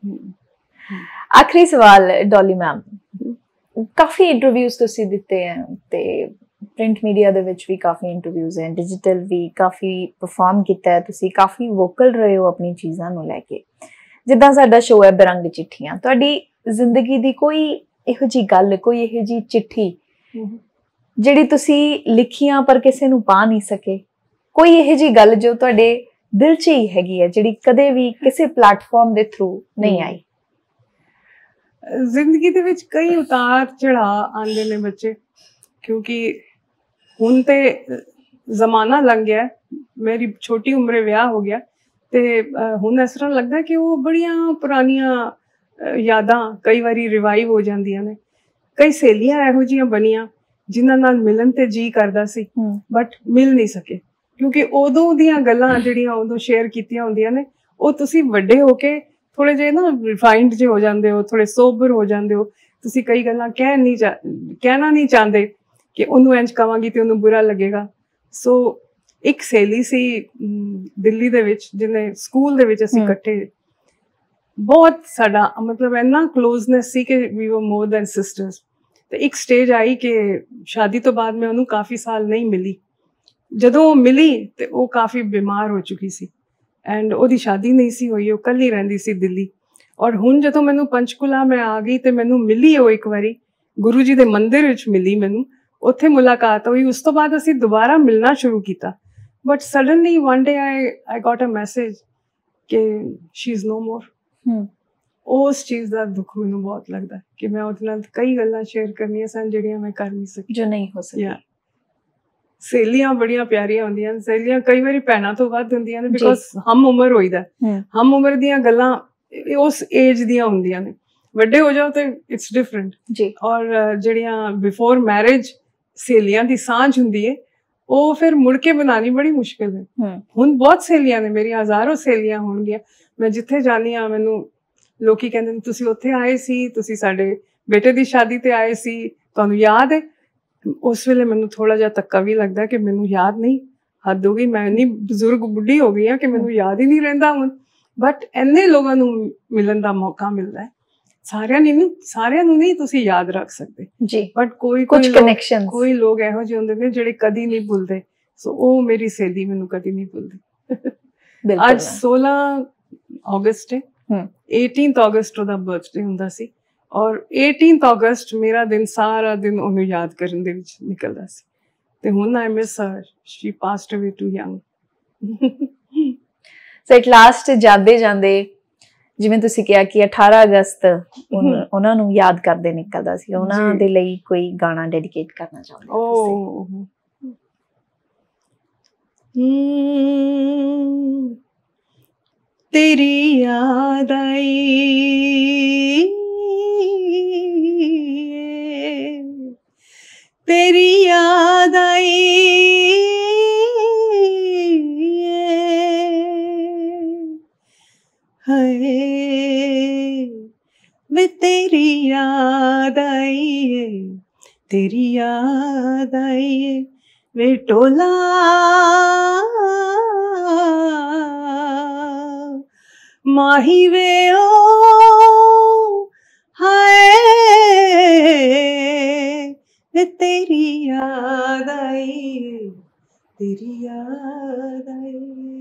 ਆਖਰੀ ਸਵਾਲ ਡੋਲੀ ਮੈਮ, ਕਾਫੀ ਇੰਟਰਵਿਊਜ਼ ਤੁਸੀਂ ਦਿੱਤੇ ਹੈ ਤੇ ਪ੍ਰਿੰਟ ਮੀਡੀਆ ਦੇ ਵਿੱਚ ਵੀ ਕਾਫੀ ਇੰਟਰਵਿਊਜ਼ ਹੈ, ਡਿਜੀਟਲ ਵੀ ਕਾਫੀ ਪਰਫਾਰਮ ਕੀਤਾ ਹੈ ਤੁਸੀਂ, ਕਾਫੀ ਵੋਕਲ ਰਹੇ ਹੋ ਆਪਣੀ ਚੀਜ਼ਾਂ ਨੂੰ ਲੈ ਕੇ। ਜਿੱਦਾਂ ਸਾਡਾ ਸ਼ੋਅ ਹੈ ਬਿਰੰਗ ਚਿੱਠੀਆਂ, ਤੁਹਾਡੀ ਜ਼ਿੰਦਗੀ ਦੀ ਕੋਈ ਇਹੋ ਜਿਹੀ ਗੱਲ, ਕੋਈ ਇਹੋ ਜਿਹੀ ਚਿੱਠੀ ਜਿਹੜੀ ਤੁਸੀਂ ਲਿਖੀਆਂ ਪਰ ਕਿਸੇ ਨੂੰ ਪਾ ਨਹੀਂ ਸਕੇ, ਕੋਈ ਇਹੋ ਜਿਹੀ ਗੱਲ ਜੋ ਤੁਹਾਡੇ ਦਿਲ 'ਚ ਹੀ ਹੈਗੀ ਹੈ ਜਿਹੜੀ ਕਦੇ ਵੀ ਕਿਸੇ ਪਲੇਟਫਾਰਮ ਦੇ ਥਰੂ ਨਹੀਂ ਆਈ? ਜ਼ਿੰਦਗੀ ਦੇ ਵਿੱਚ ਕਈ ਉਤਾਰ ਚੜਾਅ ਆਉਂਦੇ ਨੇ ਬੱਚੇ, ਕਿਉਂਕਿ ਹੁਣ ਤੇ ਜ਼ਮਾਨਾ ਲੰਘ ਗਿਆ, ਮੇਰੀ ਛੋਟੀ ਉਮਰੇ ਵਿਆਹ ਹੋ ਗਿਆ ਤੇ ਹੁਣ ਇਸ ਤਰ੍ਹਾਂ ਲੱਗਦਾ ਕਿ ਉਹ ਬੜੀਆਂ ਪੁਰਾਣੀਆਂ ਯਾਦਾਂ ਕਈ ਵਾਰੀ ਰਿਵਾਈਵ ਹੋ ਜਾਂਦੀਆਂ ਨੇ। ਕਈ ਸਹੇਲੀਆਂ ਇਹੋ ਜਿਹੀਆਂ ਬਣੀਆਂ ਜਿਨ੍ਹਾਂ ਨਾਲ ਮਿਲਣ ਤੇ ਜੀ ਕਰਦਾ ਸੀ ਬਟ ਮਿਲ ਨਹੀਂ ਸਕੇ, ਕਿਉਂਕਿ ਉਦੋਂ ਦੀਆਂ ਗੱਲਾਂ ਜਿਹੜੀਆਂ ਉਦੋਂ ਸ਼ੇਅਰ ਕੀਤੀਆਂ ਹੁੰਦੀਆਂ ਨੇ ਉਹ ਤੁਸੀਂ ਵੱਡੇ ਹੋ ਕੇ ਥੋੜੇ ਜਿਹੇ ਨਾ ਰਿਫਾਈਨਡ ਜਿਹੇ ਹੋ ਜਾਂਦੇ ਹੋ, ਥੋੜੇ ਸੋਬਰ ਹੋ ਜਾਂਦੇ ਹੋ। ਤੁਸੀਂ ਕਈ ਗੱਲਾਂ ਕਹਿ ਨਹੀਂ ਚਾ ਕਹਿਣਾ ਨਹੀਂ ਚਾਹੁੰਦੇ ਕਿ ਉਹਨੂੰ ਇੰਝ ਕਵਾਂਗੀ ਤੇ ਉਹਨੂੰ ਬੁਰਾ ਲੱਗੇਗਾ। ਸੋ ਇੱਕ ਸਹੇਲੀ ਸੀ ਦਿੱਲੀ ਦੇ ਵਿੱਚ, ਜਿਹਨੇ ਸਕੂਲ ਦੇ ਵਿੱਚ ਅਸੀਂ ਇਕੱਠੇ ਬਹੁਤ ਸਾਡਾ ਮਤਲਬ ਇੰਨਾ ਕਲੋਜ਼ਨੈਸ ਸੀ ਕਿ ਵੀ ਵਰ ਮੋਰ ਦੈਨ ਸਿਸਟਰਸ। ਤੇ ਇੱਕ ਸਟੇਜ ਆਈ ਕਿ ਸ਼ਾਦੀ ਤੋਂ ਬਾਅਦ ਮੈਂ ਉਹਨੂੰ ਕਾਫੀ ਸਾਲ ਨਹੀਂ ਮਿਲੀ। ਜਦੋਂ ਉਹ ਮਿਲੀ ਤੇ ਉਹ ਕਾਫੀ ਬਿਮਾਰ ਹੋ ਚੁੱਕੀ ਸੀ ਐਂਡ ਉਹਦੀ ਸ਼ਾਦੀ ਨਹੀਂ ਸੀ ਹੋਈ, ਉਹ ਇਕੱਲੀ ਰਹਿੰਦੀ ਸੀ ਦਿੱਲੀ। ਔਰ ਹੁਣ ਜਦੋਂ ਮੈਨੂੰ ਪੰਚਕੂਲਾ ਮੈਂ ਆ ਗਈ ਤੇ ਮੈਨੂੰ ਮਿਲੀ ਉਹ ਇੱਕ ਵਾਰੀ ਗੁਰੂ ਜੀ ਦੇ ਮੰਦਿਰ ਵਿੱਚ ਮਿਲੀ, ਮੈਨੂੰ ਉੱਥੇ ਮੁਲਾਕਾਤ ਹੋਈ। ਉਸ ਤੋਂ ਬਾਅਦ ਅਸੀਂ ਦੁਬਾਰਾ ਮਿਲਣਾ ਸ਼ੁਰੂ ਕੀਤਾ but suddenly one day I I got a message ਕਿ ਸ਼ੀ ਇਜ਼ ਨੋ ਮੋਰ। ਉਸ ਚੀਜ਼ ਦਾ ਦੁੱਖ ਮੈਨੂੰ ਬਹੁਤ ਲੱਗਦਾ ਕਿ ਮੈਂ ਉਹਦੇ ਨਾਲ ਕਈ ਗੱਲਾਂ ਸ਼ੇਅਰ ਕਰਨੀਆਂ ਸਨ ਜਿਹੜੀਆਂ ਮੈਂ ਕਰ ਨਹੀਂ ਸਕੀ, ਜੋ ਨਹੀਂ ਹੋ ਸਕੀ। ਸਹੇਲੀਆਂ ਬੜੀਆਂ ਪਿਆਰੀਆਂ ਹੁੰਦੀਆਂ, ਸਹੇਲੀਆਂ ਕਈ ਵਾਰੀ ਭੈਣਾਂ ਤੋਂ ਵੱਧ ਹੁੰਦੀਆਂ ਨੇ, ਜੀ। ਬਿਕੋਜ਼ ਹਮ ਉਮਰ ਹੋਈਦਾ, ਹਮ ਹਮ ਉਮਰ ਦੀਆਂ ਗੱਲਾਂ ਇਹ ਉਸ ਏਜ ਦੀਆਂ ਹੁੰਦੀਆਂ ਨੇ। ਵੱਡੇ ਹੋ ਜਾਓ ਤੇ ਇਟਸ ਡਿਫਰੈਂਟ ਜੀ। ਔਰ ਅ, ਜਿਹੜੀਆਂ ਬਿਫੋਰ ਮੈਰਿਜ ਸਹੇਲੀਆਂ ਦੀ ਸਾਂਝ ਹੁੰਦੀ ਹੈ, ਉਹ ਫਿਰ ਮੁੜ ਕੇ ਬਣਾਉਣੀ ਬੜੀ ਮੁਸ਼ਕਿਲ ਹੈ। ਹਮ ਹੁਣ ਬਹੁਤ ਸਹੇਲੀਆਂ ਨੇ ਮੇਰੀਆਂ, ਹਜ਼ਾਰੋਂ ਸਹੇਲੀਆਂ ਹੋਣਗੀਆਂ। ਮੈਂ ਜਿੱਥੇ ਜਾਂਦੀ ਹਾਂ ਮੈਨੂੰ ਲੋਕੀ ਕਹਿੰਦੇ ਨੇ ਤੁਸੀਂ ਉੱਥੇ ਆਏ ਸੀ, ਤੁਸੀਂ ਸਾਡੇ ਬੇਟੇ ਦੀ ਸ਼ਾਦੀ ਤੇ ਆਏ ਸੀ, ਤੁਹਾਨੂੰ ਯਾਦ ਹੈ? ਉਸ ਵੇਲੇ ਮੈਨੂੰ ਥੋੜਾ ਜਿਹਾ ਧੱਕਾ ਵੀ ਲੱਗਦਾ ਕਿ ਮੈਨੂੰ ਯਾਦ ਨਹੀਂ, ਹੱਦ ਹੋ ਗਈ, ਮੈਂ ਇੰਨੀ ਬਜ਼ੁਰਗ ਬੁੱਢੀ ਹੋ ਗਈ ਹਾਂ ਕਿ ਮੈਨੂੰ ਯਾਦ ਹੀ ਨਹੀਂ ਰਹਿੰਦਾ ਹੁਣ। ਬਟ ਇੰਨੇ ਲੋਕਾਂ ਨੂੰ ਮਿਲਣ ਦਾ ਮੌਕਾ ਮਿਲਦਾ ਹੈ, ਸਾਰਿਆਂ ਨੂੰ ਨਹੀਂ ਸਾਰਿਆਂ ਨੂੰ ਨਹੀਂ ਤੁਸੀਂ ਯਾਦ ਰੱਖ ਸਕਦੇ ਜੀ। ਬਟ ਕੋਈ ਕੁਝ ਕੋਈ ਲੋਕ ਕਨੈਕਸ਼ਨਸ ਕੋਈ ਲੋਕ ਇਹੋ ਜਿਹੇ ਹੁੰਦੇ ਨੇ ਜਿਹੜੇ ਕਦੀ ਨਹੀਂ ਭੁੱਲਦੇ। ਸੋ ਉਹ ਮੇਰੀ ਸਹੇਲੀ ਮੈਨੂੰ ਕਦੀ ਨਹੀਂ ਭੁੱਲਦੀ। ਬਿਲਕੁਲ ਅੱਜ ਸੋਲਾਂ ਅਗਸਤ ਹੈ, ਹਮ ਅਠਾਰਾਂ ਅਗਸਤ ਉਹਦਾ ਬਰਥਡੇ ਹੁੰਦਾ ਸੀ ਔਰ ਅਠਾਰਾਂ ਅਗਸਤ ਮੇਰਾ ਦਿਨ ਸਾਰਾ ਦਿਨ ਉਹਨੂੰ ਯਾਦ ਕਰਨ ਦੇ ਵਿੱਚ ਨਿਕਲਦਾ ਸੀ। ਤੇ ਹੁਣ I miss her, she passed away too young. So at last ਜਾਂਦੇ ਜਾਂਦੇ ਜਿਵੇਂ ਤੁਸੀਂ ਕਿਹਾ ਕਿ ਅਠਾਰਾਂ ਅਗਸਤ ਉਨ- ਉਹਨਾਂ ਨੂੰ ਯਾਦ ਕਰਦੇ ਨਿਕਲਦਾ ਸੀ, ਉਹਨਾਂ ਜੀ। ਦੇ ਲਈ ਕੋਈ ਗਾਣਾ ਡੈਡੀਕੇਟ ਕਰਨਾ ਚਾਹੁੰਦੇ ਹੋ ਤੁਸੀਂ? ਓ ਹਮ, ਤੇਰੀ ਯਾਦ ਆਈ ਤੇਰੀ ਯਾਦ ਆਈ ਹਾਏ ਵੇ ਤੇਰੀ ਯਾਦ ਆਈ, ਤੇਰੀ ਯਾਦ ਆਈ ਵੇ ਟੋਲਾ ਮਾਹੀ ਵੇ ਓ ਹਾਏ ਵੇ ਤੇਰੀ ਯਾਦ ਆਈ, ਤੇਰੀ ਯਾਦ ਆਈ।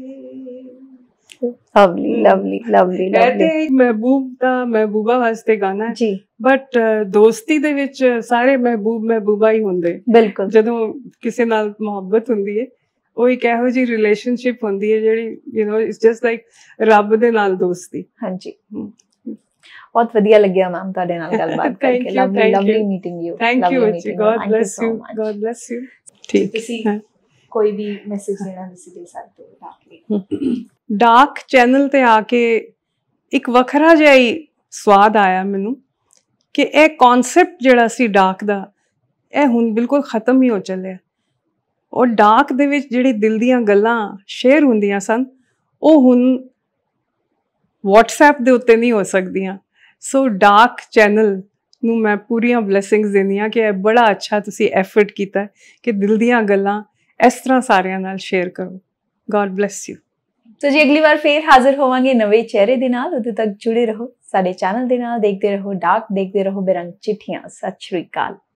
ਲਵਲੀ ਲਵਲੀ ਲਵਲੀ ਇਹ ਲਵਲੀ ਤੇ ਮਹਿਬੂਬ ਦਾ ਮਹਿਬੂਬਾ ਵਾਸਤੇ ਗਾਣਾ ਹੈ, ਜੀ। ਬਟ ਦੋਸਤੀ ਦੇ ਵਿੱਚ ਸਾਰੇ ਮਹਿਬੂਬ ਮਹਿਬੂਬਾ ਹੀ ਹੁੰਦੇ। ਬਿਲਕੁਲ ਜਦੋਂ ਕਿਸੇ ਨਾਲ ਮੁਹੱਬਤ ਹੁੰਦੀ ਹੈ, ਉਹ ਇੱਕ ਇਹੋ ਜਿਹੀ ਰਿਲੇਸ਼ਨਸ਼ਿਪ ਹੁੰਦੀ ਹੈ ਜਿਹੜੀ you know it's just like ਰੱਬ ਦੇ ਨਾਲ ਦੋਸਤੀ। ਹਾਂਜੀ, ਬਹੁਤ ਵਧੀਆ ਲੱਗਿਆ ਮੈਮ ਤੁਹਾਡੇ ਨਾਲ ਗੱਲਬਾਤ ਕਰਕੇ। Lovely lovely meeting you. Thank you ਜੀ, God bless you, God bless you. ਠੀਕ, ਤੁਸੀਂ ਕੋਈ ਵੀ ਮੈਸੇਜ ਦੇਣਾ ਤੁਸੀਂ ਦੇ ਸਕਦੇ ਹੋ ਡਾਕ ਲਈ? ਡਾਕ ਚੈਨਲ ਤੇ ਆ ਕੇ ਇੱਕ ਵੱਖਰਾ ਜਿਹਾ ਹੀ ਸਵਾਦ ਆਇਆ ਮੈਨੂੰ ਕਿ ਇਹ ਕਨਸੈਪਟ ਜਿਹੜਾ ਸੀ ਡਾਕ ਦਾ, ਇਹ ਹੁਣ ਬਿਲਕੁਲ ਖਤਮ ਹੀ ਹੋ ਚੱਲਿਆ। ਔਰ ਡਾਕ ਦੇ ਵਿੱਚ ਜਿਹੜੀ ਦਿਲ ਦੀਆਂ ਗੱਲਾਂ ਸ਼ੇਅਰ ਹੁੰਦੀਆਂ ਸਨ, ਉਹ ਹੁਣ WhatsApp ਦੇ ਉੱਤੇ ਨਹੀਂ ਹੋ ਸਕਦੀਆਂ। ਸੋ ਡਾਕ ਚੈਨਲ ਨੂੰ ਮੈਂ ਪੂਰੀਆਂ ਬਲੇਸਿੰਗਸ ਦਿੰਦੀ ਹਾਂ ਕਿ ਇਹ ਬੜਾ ਅੱਛਾ ਤੁਸੀਂ ਐਫਰਟ ਕੀਤਾ ਕਿ ਦਿਲ ਦੀਆਂ ਗੱਲਾਂ ਇਸ ਤਰ੍ਹਾਂ ਸਾਰਿਆਂ ਨਾਲ ਸ਼ੇਅਰ ਕਰੋ। God bless you. ਸੋ ਜੀ ਅਗਲੀ ਵਾਰ ਫੇਰ ਹਾਜ਼ਰ ਹੋਵਾਂਗੇ ਨਵੇਂ ਚਿਹਰੇ ਦੇ ਨਾਲ। ਉਦੋਂ ਤੱਕ ਜੁੜੇ ਰਹੋ ਸਾਡੇ ਚੈਨਲ ਦੇ ਨਾਲ, ਦੇਖਦੇ ਰਹੋ ਡਾਕ, ਦੇਖਦੇ ਰਹੋ ਬਿਰੰਗ ਚਿੱਠੀਆਂ। ਸਤਿ ਸ਼੍ਰੀ ਅਕਾਲ।